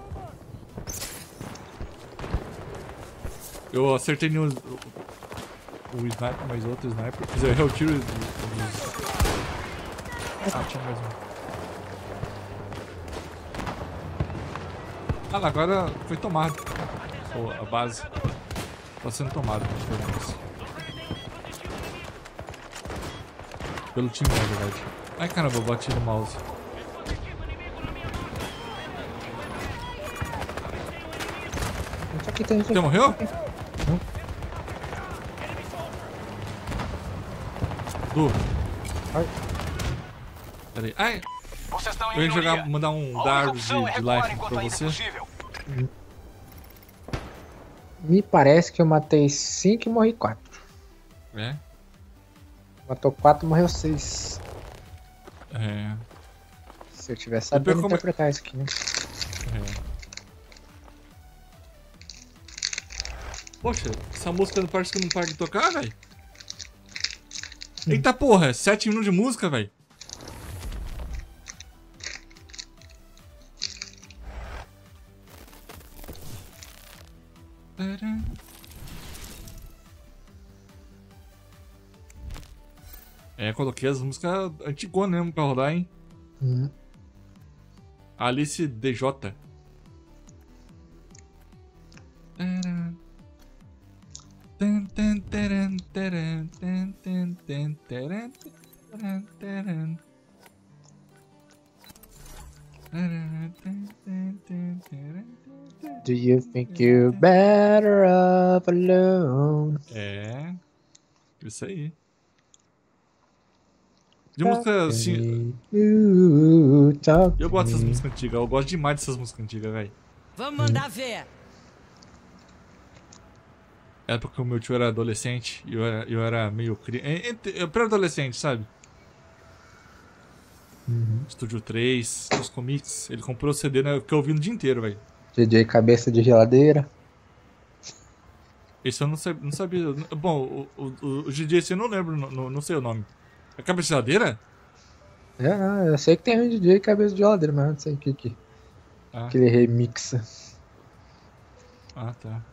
Eu acertei no, o, o sniper, mas outro sniper. Quer dizer, eu errei o tiro dos... Ah, tinha mais um. Ah, lá, agora foi tomado. Ou a base. Tá sendo tomado, pelo menos. Pelo time, na verdade. Ai, caramba, eu bati no mouse. Isso aqui tem isso Você aqui. morreu? Du. Ai. Peraí. Ai, Vocês estão em eu ia minoria. jogar, mandar um A única dardo de, opção é de recuar life enquanto pra ainda é você. possível. Me parece que eu matei cinco e morri quatro. É? Matou quatro, morreu seis. É. Se eu tivesse sabendo como- interpretar isso aqui, né? É. Poxa, essa música parece que não para de tocar, velho. Eita porra, sete minutos de música, velho. É, coloquei as músicas antigonas mesmo pra rodar, hein? Uhum. Alice D J. Do you think you're better off alone? É. Isso aí. De música assim. You talk Eu to gosto dessas me. músicas antigas. Eu gosto demais dessas músicas antigas, velho. Vamos mandar ver. É porque o meu tio era adolescente e eu era, eu era meio criança. Eu pré-adolescente, sabe? Uhum. Estúdio três, os comics. Ele comprou o C D, né? Eu fiquei ouvindo o dia inteiro, velho. D J cabeça de geladeira. Esse eu não sabia. Não sabia. Bom, o, o, o D J esse eu não lembro, não, não sei o nome. É cabeça de geladeira? É, não, eu sei que tem um D J cabeça de geladeira, mas eu não sei o que que. Ah, Que ele remixa. ah tá.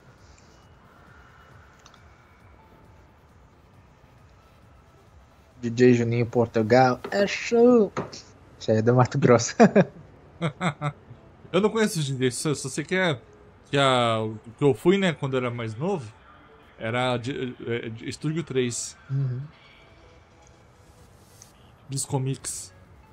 D J Juninho Portugal. É show! Isso aí é do Mato Grosso. Eu não conheço os D Js, só, só sei que é. Que, a, o que eu fui, né, quando eu era mais novo, era de, é, de Estúdio três. Uhum. Dos comics.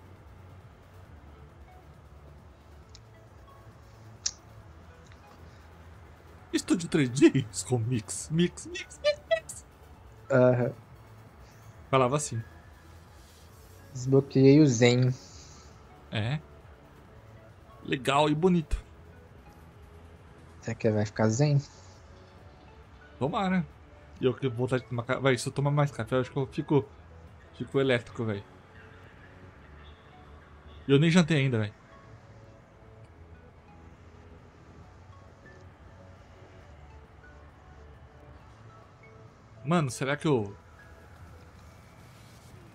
Estúdio três D, os comics. Mix, mix, mix, mix. Aham. Falava assim. Desbloqueei o Zen. É. Legal e bonito. Será que vai ficar Zen? Tomara. E eu que vou voltar de tomar café. Vai, se eu tomar mais café, eu acho que eu fico. Fico elétrico, velho. E eu nem jantei ainda, velho. Mano, será que eu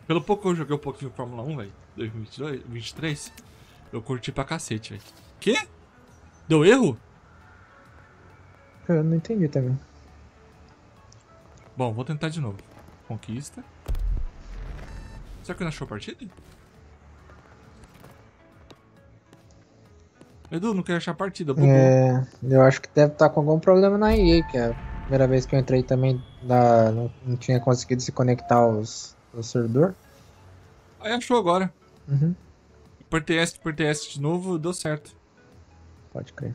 Pelo pouco que eu joguei um pouquinho Fórmula um, velho, dois mil e vinte e três, eu curti pra cacete, velho. Quê? Deu erro? Eu não entendi também. Bom, vou tentar de novo. Conquista. Será que não achou a partida? Edu, não quero achar a partida, bugou. É, eu acho que deve estar com algum problema na E A, que é a primeira vez que eu entrei também da, não, não tinha conseguido se conectar aos, ao servidor. Aí achou agora. Uhum, Apertei S, apertei S de novo, deu certo. pode crer.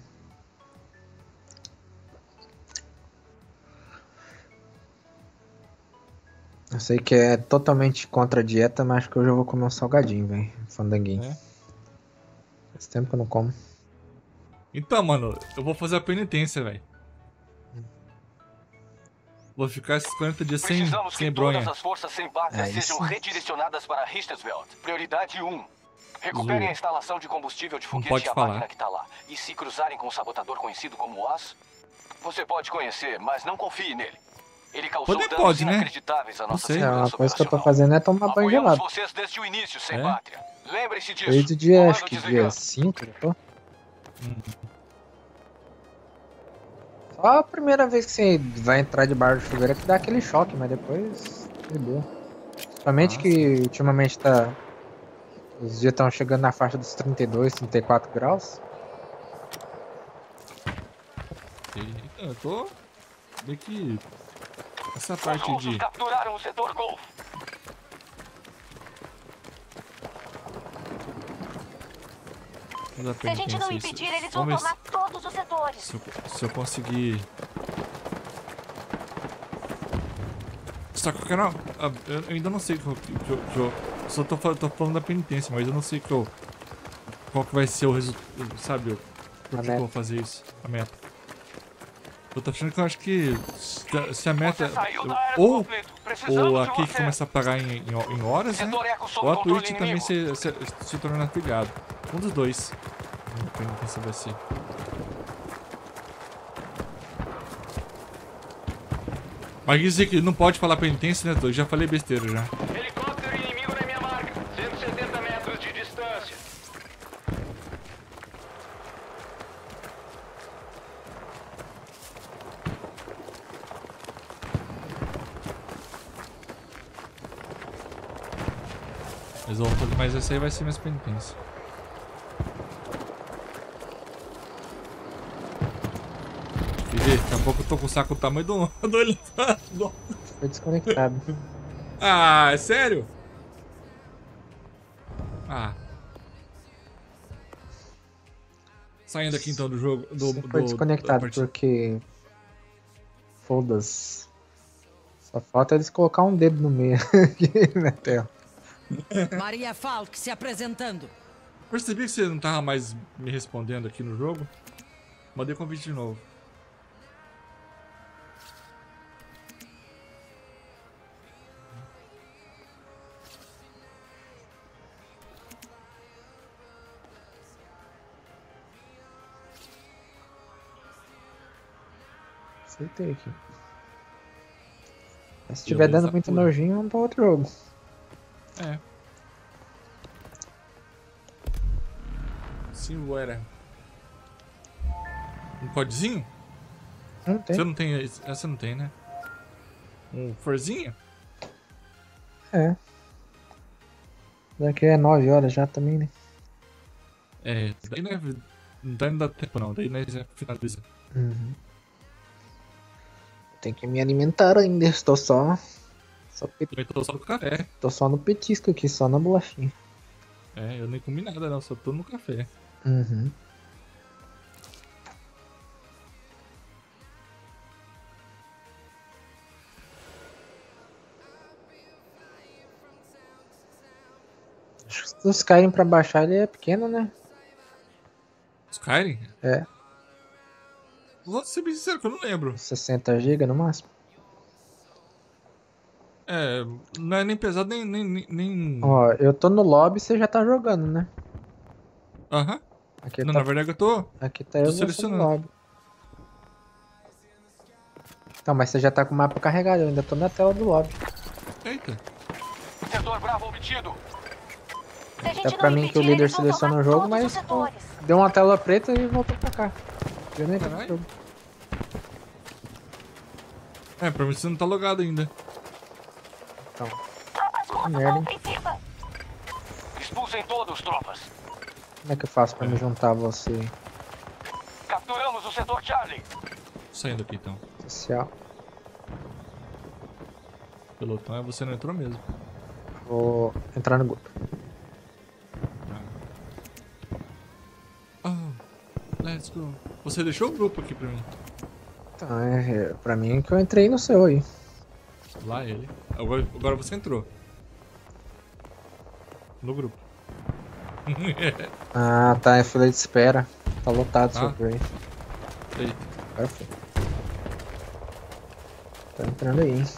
Eu sei que é totalmente contra a dieta, mas acho que hoje eu vou comer um salgadinho, velho. Fandanguinho. É. Faz tempo que eu não como. Então, mano, eu vou fazer a penitência, velho. Vou ficar esses quarenta dias sem, Precisamos sem que bronha. todas as forças sem pátria É sejam isso. redirecionadas para Richtersveld. Prioridade um. Recuperem Zoa. a instalação de combustível de Não foguete pode e a falar. máquina que tá lá. E se cruzarem com um sabotador conhecido como Oz, você pode conhecer, mas não confie nele. Ele causou Poder danos pode, né? inacreditáveis à Não nossa sei. É, segurança uma coisa que eu tô operacional. fazendo é tomar banho Apoiamos gelado. vocês desde o início, sem É? pátria. Lembre-se disso. Desde o dia, Comando acho que dia desligando. cinco, eu tô. Só a primeira vez que você vai entrar debaixo do chuveiro é que dá aquele choque, mas depois de boa. Principalmente que ultimamente tá. Os dias estão chegando na faixa dos trinta e dois, trinta e quatro graus. Então, eu tô meio que... Essa Os parte russos de... capturaram o setor Golf. da Se a gente não penitência, impedir, isso. eles vão Vamos ver tomar todos os setores. se, se, eu, se eu conseguir... Só que eu quero... ah, Eu ainda não sei que eu... Que eu, que eu só tô, fal- tô falando da penitência, mas eu não sei que eu, qual que vai ser o resultado, sabe? o- Por que que eu vou fazer isso? A meta. Eu tô achando que eu acho que se a, se a meta... Você saiu eu- da área do ou conflito. Precisamos ou de aqui você. que começa a pagar em, em, em horas, né? Setor Eco sob Ou a controle Twitch também inimigo. se, se, se torna afiliado. Um dos dois. A penitência vai ser. Mas dizer que não pode falar penitência, né? Eu já falei besteira já. Helicóptero inimigo na minha marca. cento e setenta metros de distância. Mas, eu vou fazer, mas essa aí vai ser minhas penitências. E vê, daqui a pouco eu tô com o saco do tamanho do, do elefante. Foi desconectado. Ah, é sério? Ah. Saindo aqui então do jogo. Do, Você do, foi da desconectado partida. porque. Foda-se. Só falta eles colocar um dedo no meio aqui na tela. Maria Falk se apresentando. Percebi que você não tava mais me respondendo aqui no jogo. Mandei convite de novo. Aceitei aqui. Mas se estiver Beleza dando muito pura. nojinho, vamos pra outro jogo. É. Sim, era. Um codezinho? Não tem. Você não tem. Essa não tem, né? Um forzinho? É. Daqui é nove horas já também, né? É, daí não, é, não dá, não dá tempo não, daí nós já finaliza. Uhum. Tem que me alimentar ainda. Estou só. Só pe... Eu tô só no café. Tô só no petisco aqui, só na bolachinha. É, eu nem comi nada não, só tô no café. Uhum. Acho que se os caírem pra baixar, ele é pequeno, né? Skyrim? É. Vou ser bem sincero que eu não lembro. sessenta gigas no máximo. É, não é nem pesado nem... nem, nem- nem... Ó, eu tô no lobby e você já tá jogando, né? Aham. Aqui Não, tá, na verdade eu tô... aqui tá eu tô e você no selecionando. lobby. Então, mas você já tá com o mapa carregado, eu ainda tô na tela do lobby. Eita. Setor Bravo comprometido. É pra mim que o líder seleciona o jogo, mas pô, deu uma tela preta e voltou pra cá. Eu nem Caralho. jogo. É, pra mim você não tá logado ainda. Então. Que merda, hein? Expulsem todos, tropas. Como é que eu faço pra me juntar a você? Capturamos o setor Charlie. Saindo aqui então. Social. Pelotão, é você não entrou mesmo. Vou entrar no grupo. Oh, let's go. Você deixou o grupo aqui pra mim. Então, é, é pra mim que eu entrei no seu aí. Lá ele. Agora, agora você entrou. No grupo. Ah, tá, é fila de espera. Tá lotado o Tá. seu play. Eita. Agora foi. Tá entrando aí, hein?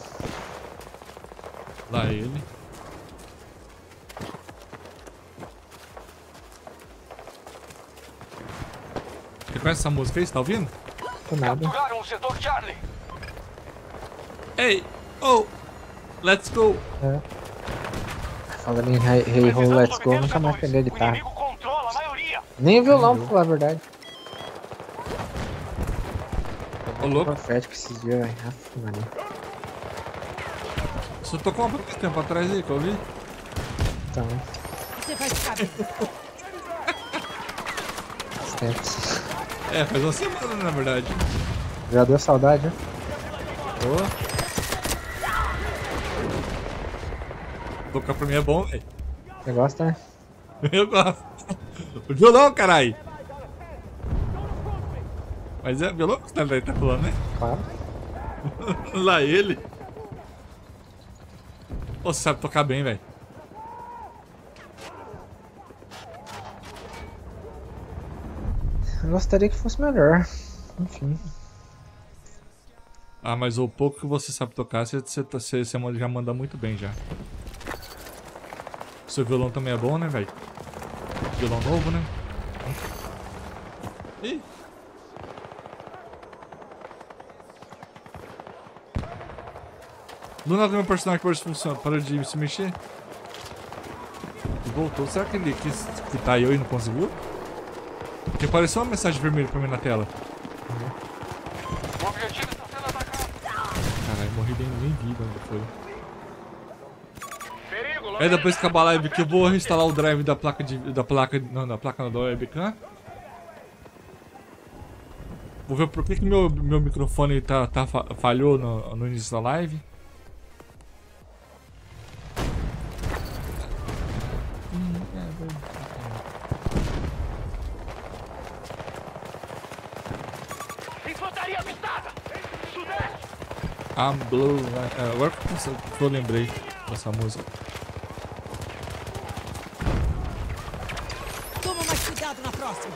Lá ele. Você conhece essa música aí? Você tá ouvindo? Tô nada. Capturaram o setor Charlie. Ei! Oh! Let's go! É. Falando em Hey, hey Ho, Let's Go, nunca mais peguei a O guitarra. inimigo controla a maioria. Nem violão, pra falar a verdade. Ô, louco. Profético esses dias, velho. Aff, mano. Você tocou uma música tempo atrás aí que eu ouvi? Então, Você vai ficar bem. os tempos. É, faz uma semana na verdade. Já deu saudade, né? Ô. Tocar pra mim é bom, velho. Você gosta, né? Eu gosto. O violão, caralho. Mas é violão que você tá falando, né? Claro. Lá ele. Pô, você sabe tocar bem, velho. Eu gostaria que fosse melhor. Enfim. Ah, mas o pouco que você sabe tocar, você, você, você, você já manda muito bem já. Seu violão também é bom, né, velho? Violão novo, né? Ih! Do nada meu personagem parece funcionar, para de se mexer. E voltou. Será que ele quis quitar eu e não conseguiu? Porque apareceu uma mensagem vermelha pra mim na tela. O objetivo está sendo atacado. Caralho, morri bem, nem vi de onde foi. Perigo, É, depois que acabar a live aqui eu vou reinstalar o drive da placa de. da placa. Não, da placa da webcam. Vou ver por que, que meu, meu microfone tá, tá, falhou no, no início da live. Infantaria avistada. Sudeste. I'm blue. É, agora que eu lembrei dessa música. Toma mais cuidado na próxima.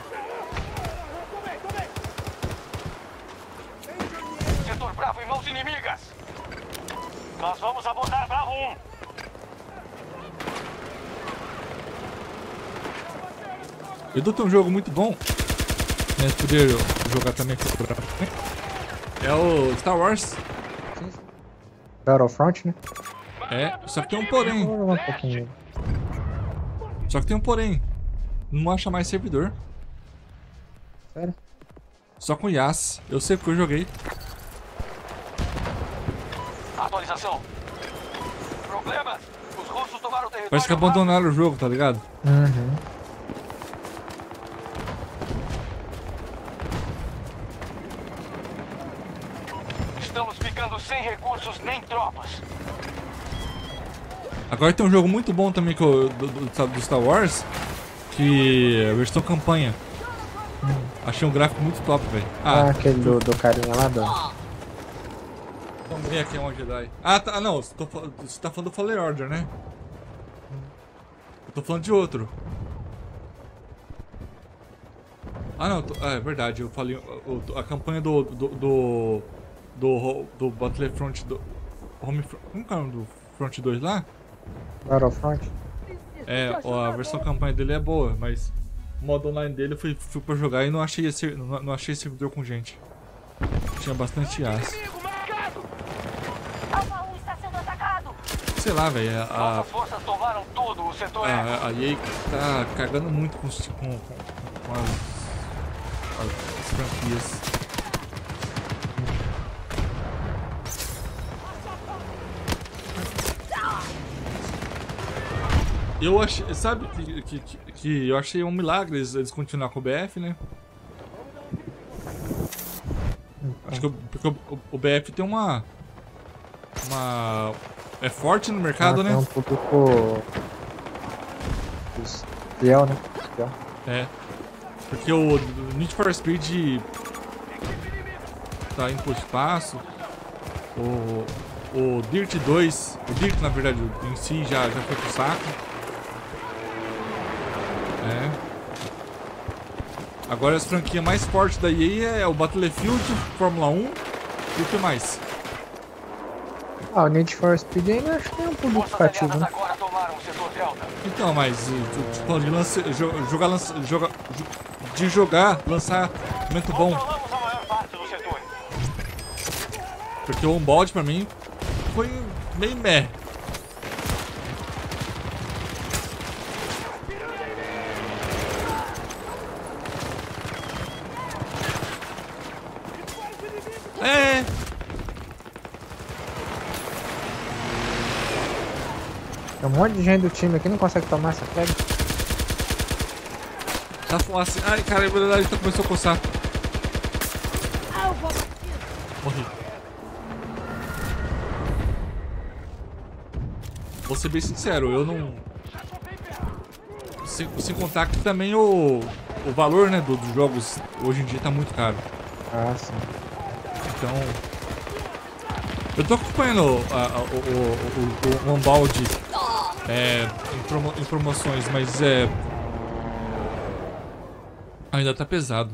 Setor Bravo em mãos inimigas. Nós vamos abordar Bravo um. Edu tem um jogo muito bom. Né, poder jogar também aqui. É o Star Wars. Battlefront, né? É, só que tem um porém. Vou jogar um pouquinho. Só que tem um porém. Não acha mais servidor. Sério? Só com Yas. Eu sei porque eu joguei. Atualização. Problema. Os russos tomaram o território. Parece que abandonaram o jogo, tá ligado? Uhum. Estamos ficando sem recursos nem tropas. Agora tem um jogo muito bom também que eu, do, do, do Star Wars. Que é a versão campanha. Hum. Achei um gráfico muito top, velho. Ah, Ah, aquele do, do carinha lá do. Vamos ver aqui um Jedi. Ah, tá, não, você, tô, você tá falando do Fallen Order, né? Eu tô falando de outro. Ah, não, tô, ah, é verdade, eu falei. O, o, a campanha do. Do. Do. Do, do Battlefront. Do, Homefront. Como que é o nome do Front dois lá? Battlefront? É, ó, a versão campanha dele é boa, mas o modo online dele eu fui, fui pra jogar e não achei, esse, não, não achei servidor com gente. Tinha bastante aço. Alfa um está sendo atacado. sei lá, velho. A, Nossas forças tomaram todo o setor Eco. a, a E A tá cagando muito com, os- com, com, com as, as, as franquias. Eu achei, sabe que, que, que- que eu achei um milagre eles, eles continuar com o B F, né? Acho que o, porque o, o B F tem uma. Uma. É forte no mercado, Ah, né? tem um público fiel, né? Fiel. É. Porque o Need for Speed tá indo pro espaço. O, o Dirt dois, o Dirt na verdade em si já, já foi pro saco. É. Agora as franquias mais fortes da E A é o Battlefield, Fórmula um e o que mais? Ah, o Need for Speed ainda acho que tem um público Forças cativo, aliadas né? agora tomaram o setor Delta. Então, mas uh, tu- tu falando de lance, jo- jogar, lança, joga, jo- de jogar, lançamento bom. Controlamos a maior parte dos setores. Porque o Onboard pra mim foi meio meh. É. Tem um monte de gente do time aqui que não consegue tomar essa queda. Tá falando assim, ai cara, é verdade, então começou a coçar. Morri. Vou ser bem sincero, eu não. Sem, sem contar que também o, o valor, né, do- dos jogos hoje em dia tá muito caro. Ah, sim. Então. Eu tô acompanhando a- a- o, o, o, o Unbound é, em, promo- em promoções, mas é. Ainda tá pesado.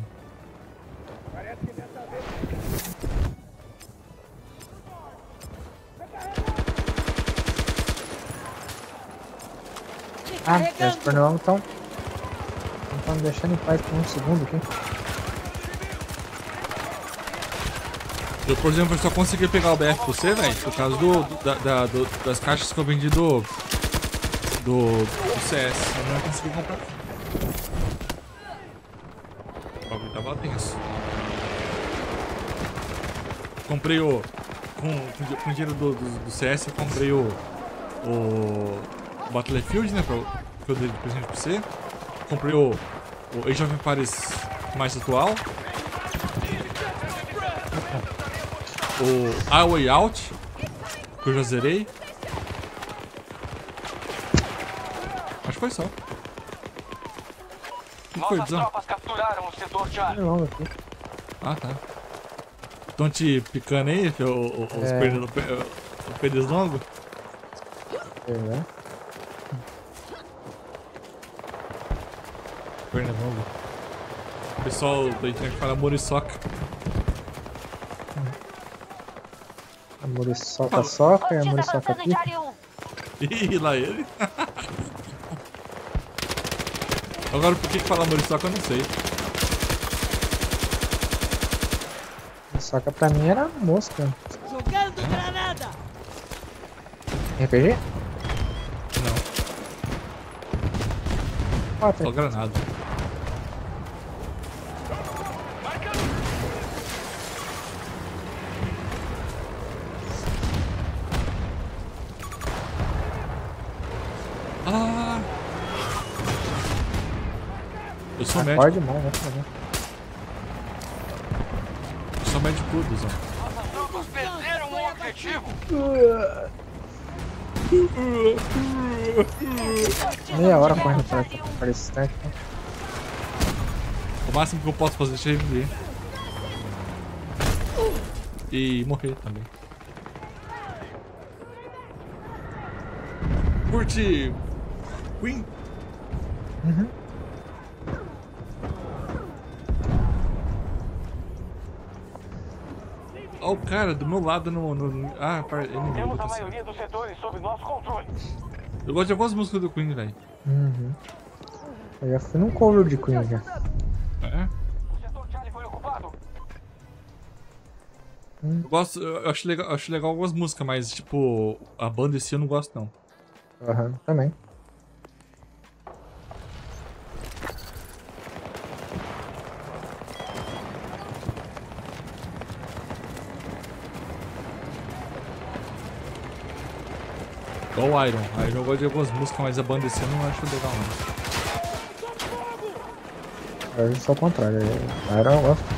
Ah, os pernilongos estão. Não estão me deixando em paz por um segundo aqui. Eu, por exemplo, eu só consegui pegar o B F pra você, velho, por causa do, do- da, da- do- das caixas que eu vendi do. Do, do C S. Eu não consegui comprar. O bagulho tava tenso. Comprei o. Com, com, di- com dinheiro do, do, do C S, eu comprei o. O. Battlefield, né? Pra, que eu dei de presente pra você. Comprei o. O Age of Empires mais atual. O A Way Out, que eu já zerei. Acho que foi só. O que foi, Nossas Bizão? tropas capturaram o setor Charlie. Pernilongo aqui. Ah, tá. Estão te picando aí, o, o, os É. pernas o pernas longo? É. Perna longo. O pessoal da internet fala muriçoca. A muriçoca soca e a muriçoca aqui. Ih, lá ele. Agora por que que fala muriçoca eu não sei. Muriçoca pra mim era mosca. Jogando granada! R P G? Não, Quatro. só granada. Ah! Eu sou médico. Pode mal, vai fazer. Eu sou médico, Bizão. Nossas tropas perderam o objetivo. Meia hora correndo pra, pra esse tanque. né? O máximo que eu posso fazer é reviver. E morrer também. Curte Queen? Uhum. Ó, o cara do meu lado no. no ah, par- ele não Temos tá a certo. maioria dos setores sob nosso controle. Eu gosto de algumas músicas do Queen, velho. Uhum. Eu já fui num cover de Queen já. É? O setor Charlie foi ocupado. Hum. Eu gosto, eu acho legal, eu acho legal algumas músicas, mas tipo, a banda em si eu não gosto não. Aham, uhum, também. Igual o Iron. Iron eu gosto de algumas músicas, mas a banda em si eu não acho legal não. Eu sou o contrário. Iron eu gosto.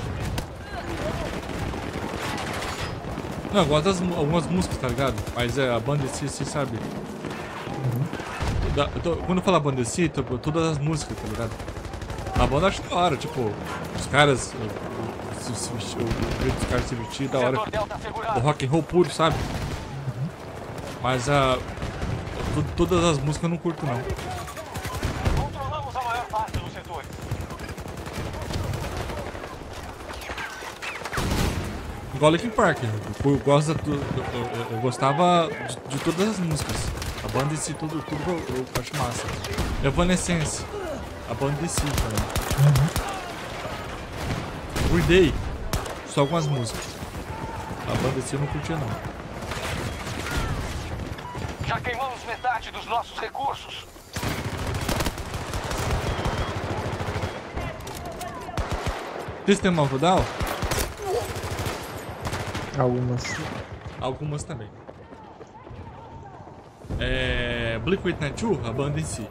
Não, eu gosto das algumas músicas, tá ligado? Mas é, a banda em si, você sabe. Uhum. Da, eu tô, quando eu falo a banda em si, tô, todas as músicas, tá ligado? A banda eu acho da hora, tipo, os caras, o, o, se, se vestir, o jeito dos caras se vestir, da hora. O rock and roll puro, sabe? Uhum. Mas a. Todas as músicas eu não curto não. Controlamos a maior parte dos setores. Igual Linkin Park, eu, eu, gosto do, eu, eu, eu gostava de, de todas as músicas. A banda em si, tudo, tudo eu, eu acho massa. Evanescence, a banda em si também. Uhum. Green Day, só algumas músicas. A banda em si eu não curtia não. Já queimamos metade dos nossos recursos. System of a Down? Algumas. Algumas também. É... Blink one eighty two, a banda em si.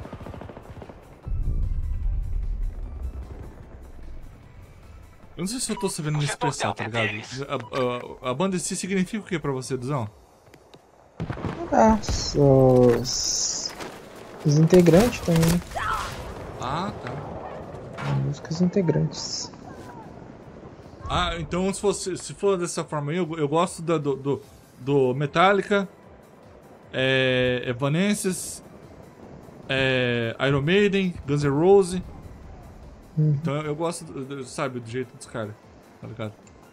Eu não sei se eu tô sabendo me expressar, tá ligado? A, a, a banda em si significa o que pra você, Duzão? Ah, os, os integrantes também. Ah, tá. Músicas integrantes. Ah, então se, fosse, se for dessa forma aí, eu, eu gosto da, do, do, do Metallica, é, Evanescence, é, Iron Maiden, Guns N' Roses. Uhum. Então eu, eu gosto, sabe, do jeito dos caras, tá ligado?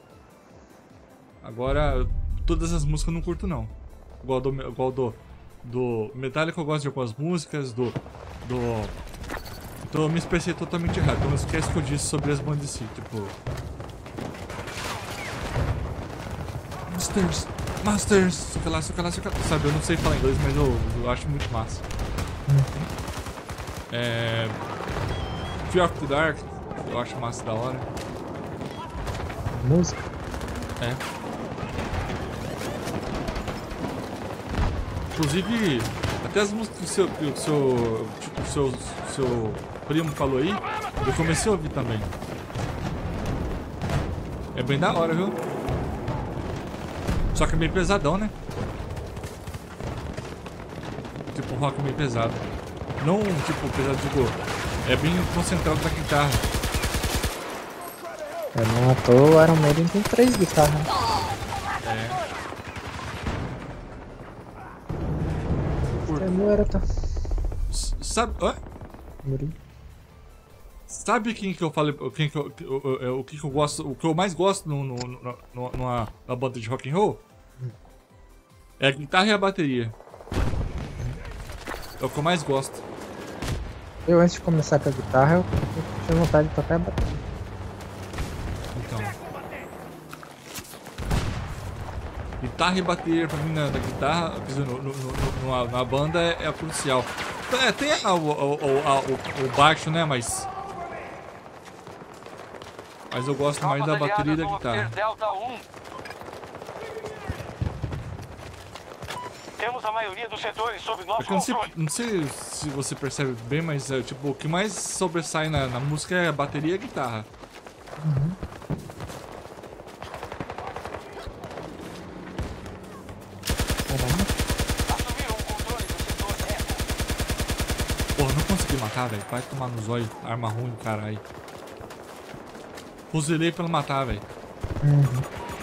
Agora, todas as músicas eu não curto não. Igual do, igual do, do Metallica eu gosto de algumas músicas, do... do... Então eu me expressei totalmente errado, então não esquece que eu disse sobre as bandas em si, tipo... Masters, Masters, sei lá, sei lá, sei lá, sabe, eu não sei falar inglês, mas eu, eu acho muito massa. Uhum. É... Fear of the Dark, eu acho massa da hora. Música? É. Inclusive, até as músicas que o seu, que o seu, tipo, o seu, seu primo falou aí, eu comecei a ouvir também. É bem da hora, viu? Só que é meio pesadão, né? Tipo, um rock meio pesado. Não, tipo, pesado, tipo, é bem concentrado na guitarra. É, não à toa o Iron Maiden tem três guitarras. É. É meu, era tá. Sabe... Hã? Muri. Sabe quem que eu falei, quem que eu, o, o que que eu gosto, o que eu mais gosto no, no, no, no, numa, numa banda de rock and roll? Hum. É a guitarra e a bateria. É o que eu mais gosto. Eu, antes de começar com a guitarra, eu, eu tinha vontade de tocar a bateria. Então. Guitarra e bateria pra mim na, na guitarra, no, no, no, numa, na banda é, é crucial. É, tem a, o, o, o, o baixo, né, mas... Mas eu gosto mais da bateria e da guitarra. Temos a maioria dos setores sob nosso é não, sei, controle. não sei se você percebe bem, mas é, tipo, o que mais sobressai na, na música é a bateria e a guitarra. Uhum. Porra, não consegui matar, velho. Vai tomar no zóio. Arma ruim, caralho. Fuzilei pra não matar, velho. Uhum.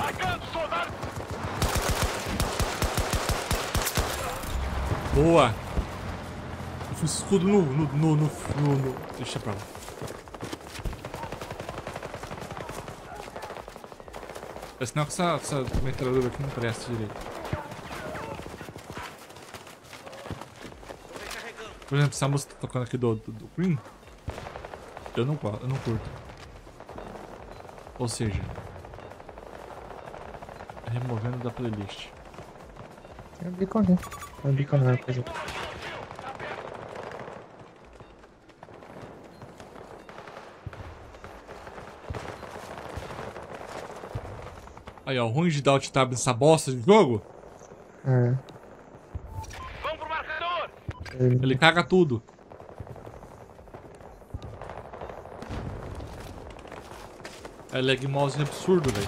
Boa! Eu fiz escudo no, no, no, no, no, no... Deixa pra lá. É sinal que essa, essa metralhadora aqui não presta direito. Por exemplo, essa música tá tocando aqui do, do, do Queen, eu não, eu não curto. Ou seja, Removendo da playlist. Tem um beacon aqui. Tem um beacon na coisa. Aí, ó, ruim de dar alt tab nessa bosta de jogo. É. Vamos pro marcador! Ele caga tudo. É lag mouse absurdo, velho.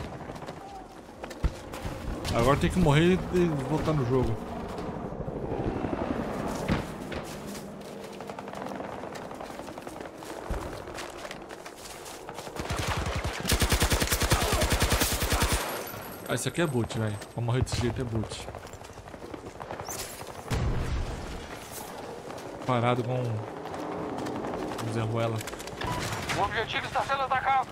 Agora tem que morrer e voltar no jogo. Ah, isso aqui é boot, velho. Pra morrer desse jeito é boot. Parado com um Zé Ruela. O objetivo está sendo atacado.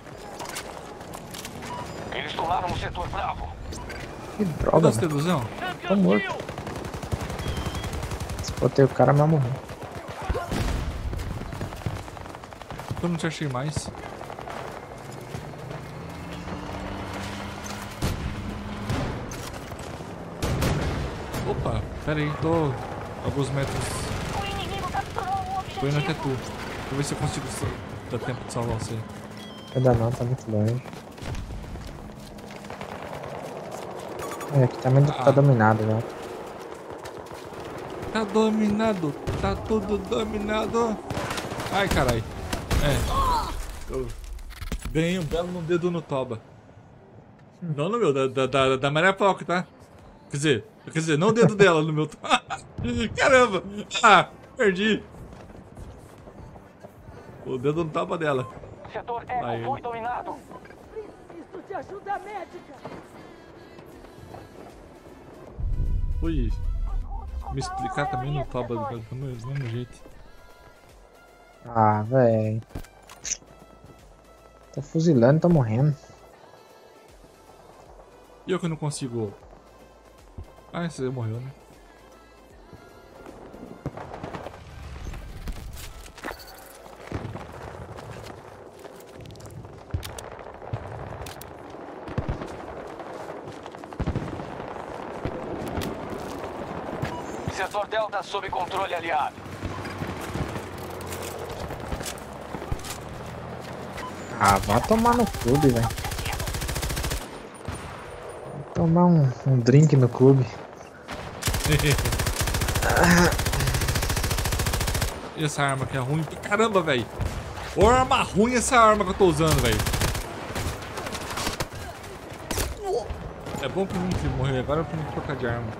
Eles tomaram o setor Bravo. Que Cadê droga, esse velho. deduzão? Tô morto. Spotei o cara, mas morreu. Eu não te achei mais. Opa, pera aí, tô alguns metros. Tô indo até tu. Deixa eu ver se eu consigo dar tempo de salvar você. Ainda não, tá muito longe. É, aqui também tá Ah. dominado já. Tá dominado, tá tudo dominado. Ai, carai. É. Eu ganhei um belo no dedo no toba. Não no meu, da, da, da, da Maria Falco, tá? Quer dizer, quer dizer, não o dedo dela no meu toba. Caramba! Ah, perdi. O dedo no toba dela. Setor Vai, Eco foi dominado. Preciso de ajuda médica. Fui me explicar também no toba do do mesmo jeito. Ah, véi. Tô fuzilando, tô morrendo. E eu que não consigo. Ah, você morreu, né? Setor Delta sob controle aliado. Ah, vai tomar no clube, velho. Tomar um, um drink no clube. E essa arma que é ruim pra caramba, velho. Ô arma ruim essa arma que eu tô usando, velho. É bom pra mim que morrer agora, eu tenho que trocar de arma.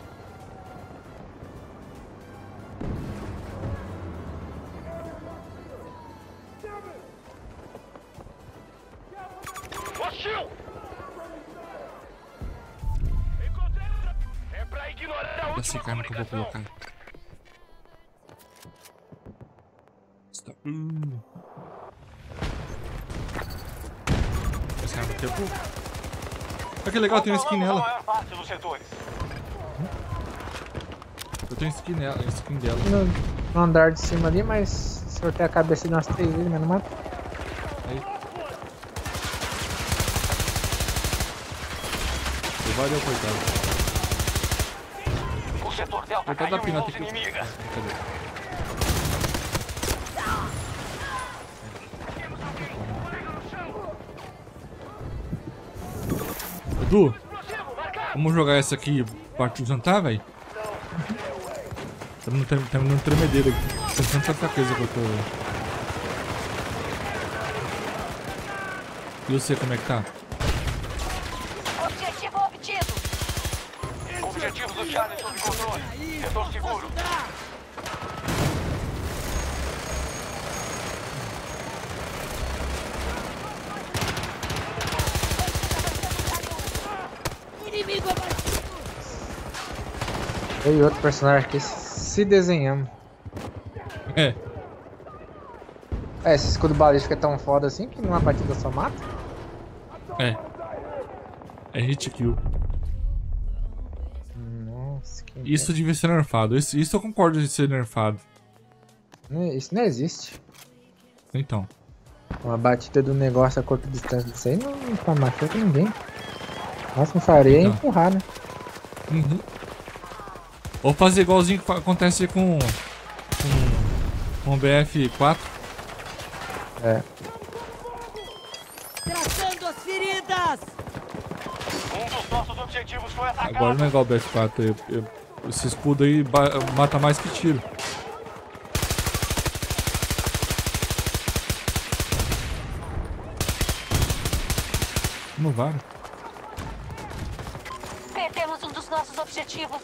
Hostil! É pra ignorar a Essa última arma que eu vou comunicação. colocar. Está... Hum. Essa arma aqui é boa. Olha que legal, tem uma skin Controlamos a nela. maior parte dos setores. Eu tenho skin nela, skin dela. No, no andar de cima ali, mas sorteio a cabeça de umas três vezes, mas não mata. Aí. Valeu, coitado. O setor Delta Coitado da caiu em pina mãos tem que... inimigas. Cadê? Edu, vamos jogar essa aqui partiu jantar, velho? Tá me tá me dando tremedeira aqui. Tem tanta fraqueza que eu tô. E você, como é que tá? Objetivo obtido. Objetivo do Charlie sob controle. Setor seguro. Inimigo abatido. Eu e outro personagem aqui se desenhamos. É. É, esse escudo balístico é tão foda assim que numa batida só mata? É. É hit kill. Nossa, que Isso devia ser nerfado. Isso, isso eu concordo de ser nerfado. Não- Isso não existe. Então. Uma batida do negócio a curta distância disso aí não, não tá machuca ninguém. Nossa, não faria é Não. empurrar, né? Uhum. Ou fazer igualzinho que fa- acontece com, com, com o B F quatro. É. Tratando as feridas! Um dos nossos objetivos foi atacado. Agora não é igual o B F quatro. Eu, eu, esse escudo aí ba- mata mais que tiro. Não vale. Perdemos um dos nossos objetivos.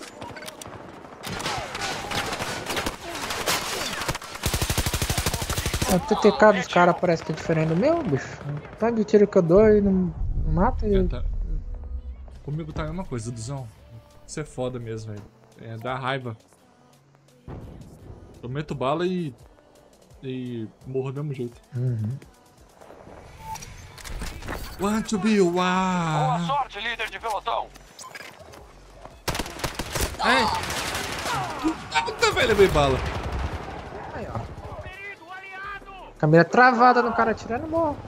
O T T K dos caras parece que é diferente do meu, bicho. Tanto de tiro que eu dou e não não mata e... É, tá- Comigo tá a mesma coisa, Duzão. Isso é foda mesmo, velho. É, dá raiva. Eu meto bala e. E morro do mesmo jeito. Uhum. Want to be Boa wild. sorte, líder de pelotão. Puta, velho, levei bala. Aí, ó. Câmera travada no cara atirando, morro.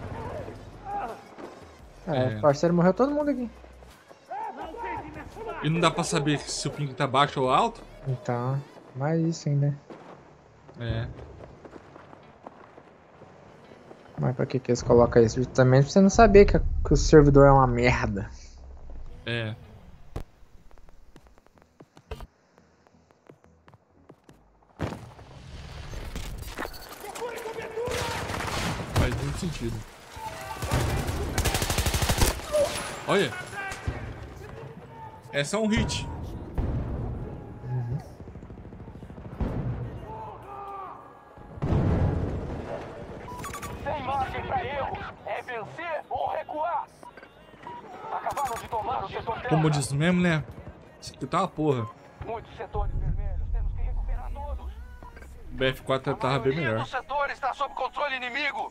É, É. o parceiro morreu todo mundo aqui. E não dá pra saber se o ping tá baixo ou alto? Então, mais isso ainda. É. Mas pra que que eles colocam isso? Justamente pra você não saber que, a- que o servidor é uma merda. É. Faz muito sentido. Olha. É só um hit. Sem margem pra erro. É vencer ou recuar. Acabaram de tomar o setor terra. Como diz mesmo, né? Isso aqui tá uma porra. Muitos setores vermelhos. Temos que recuperar todos. O B F quatro tava bem melhor. O setor está sob controle inimigo.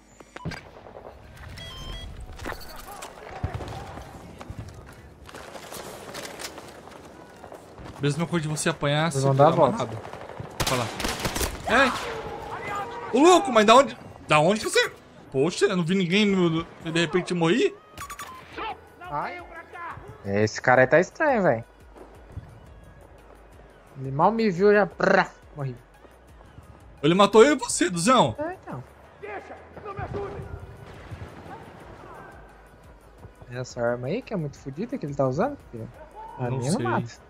Mesma coisa de você apanhar se vão dar a dá volta. amarrado. Olha lá. É! Ô louco, mas da onde. Da onde que você. Poxa, eu não vi ninguém no, no- e de repente eu morri? Ai. Esse cara aí tá estranho, velho. Ele mal me viu já. Prá, morri. Ele matou eu e você, Duzão. É, então. Essa arma aí que é muito fodida que ele tá usando? Porque a Não minha sei. não mata.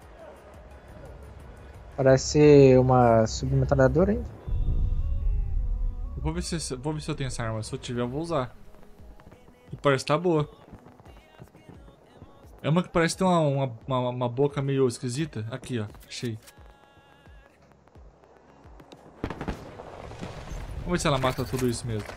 Parece ser uma submetralhadora ainda. Vou ver, se, vou ver se eu tenho essa arma. Se eu tiver, eu vou usar. E parece que tá boa. É uma que parece ter uma, uma, uma, uma boca meio esquisita. Aqui, ó. Achei. Vamos ver se ela mata tudo isso mesmo.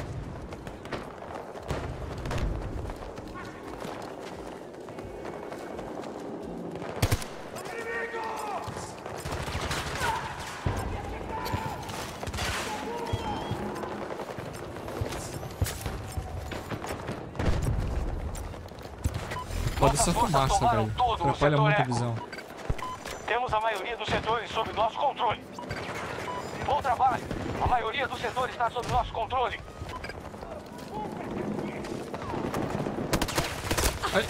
Pode essa fumaça, velho. Atrapalha muito a visão. Temos a maioria dos setores sob nosso controle. Bom trabalho. A maioria dos setores está sob nosso controle. Ai.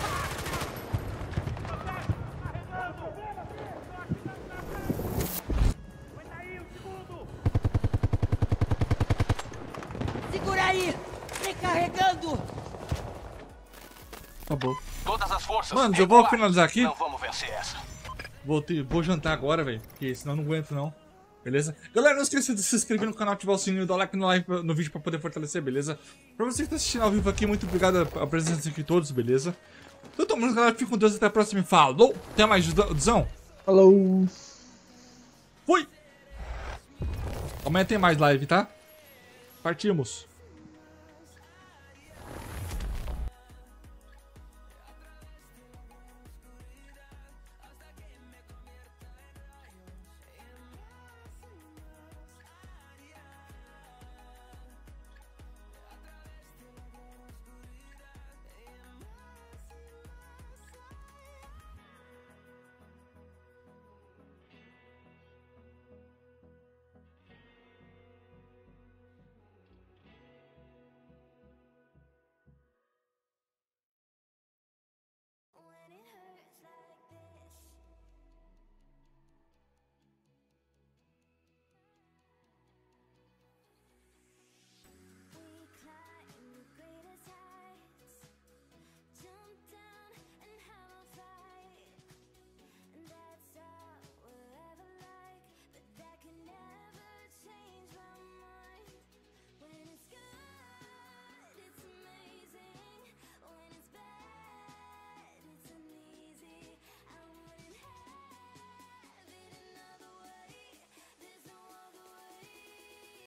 Segura aí! Recarregando! Acabou. Todas as forças. Mano, eu vou recuar. finalizar aqui. Não vamos vencer essa. Vou, ter, vou jantar agora, velho. Porque senão eu não aguento, não. Beleza? Galera, não esqueça de se inscrever no canal, ativar o sininho e dar like no, like no vídeo pra poder fortalecer, beleza? Pra você que tá assistindo ao vivo aqui, muito obrigado a presença aqui de todos, beleza? Então, tamo junto, galera. Fica com Deus. Até a próxima. Falou! Até mais, Duzão. Falou! Fui! Amanhã tem mais live, tá? Partimos.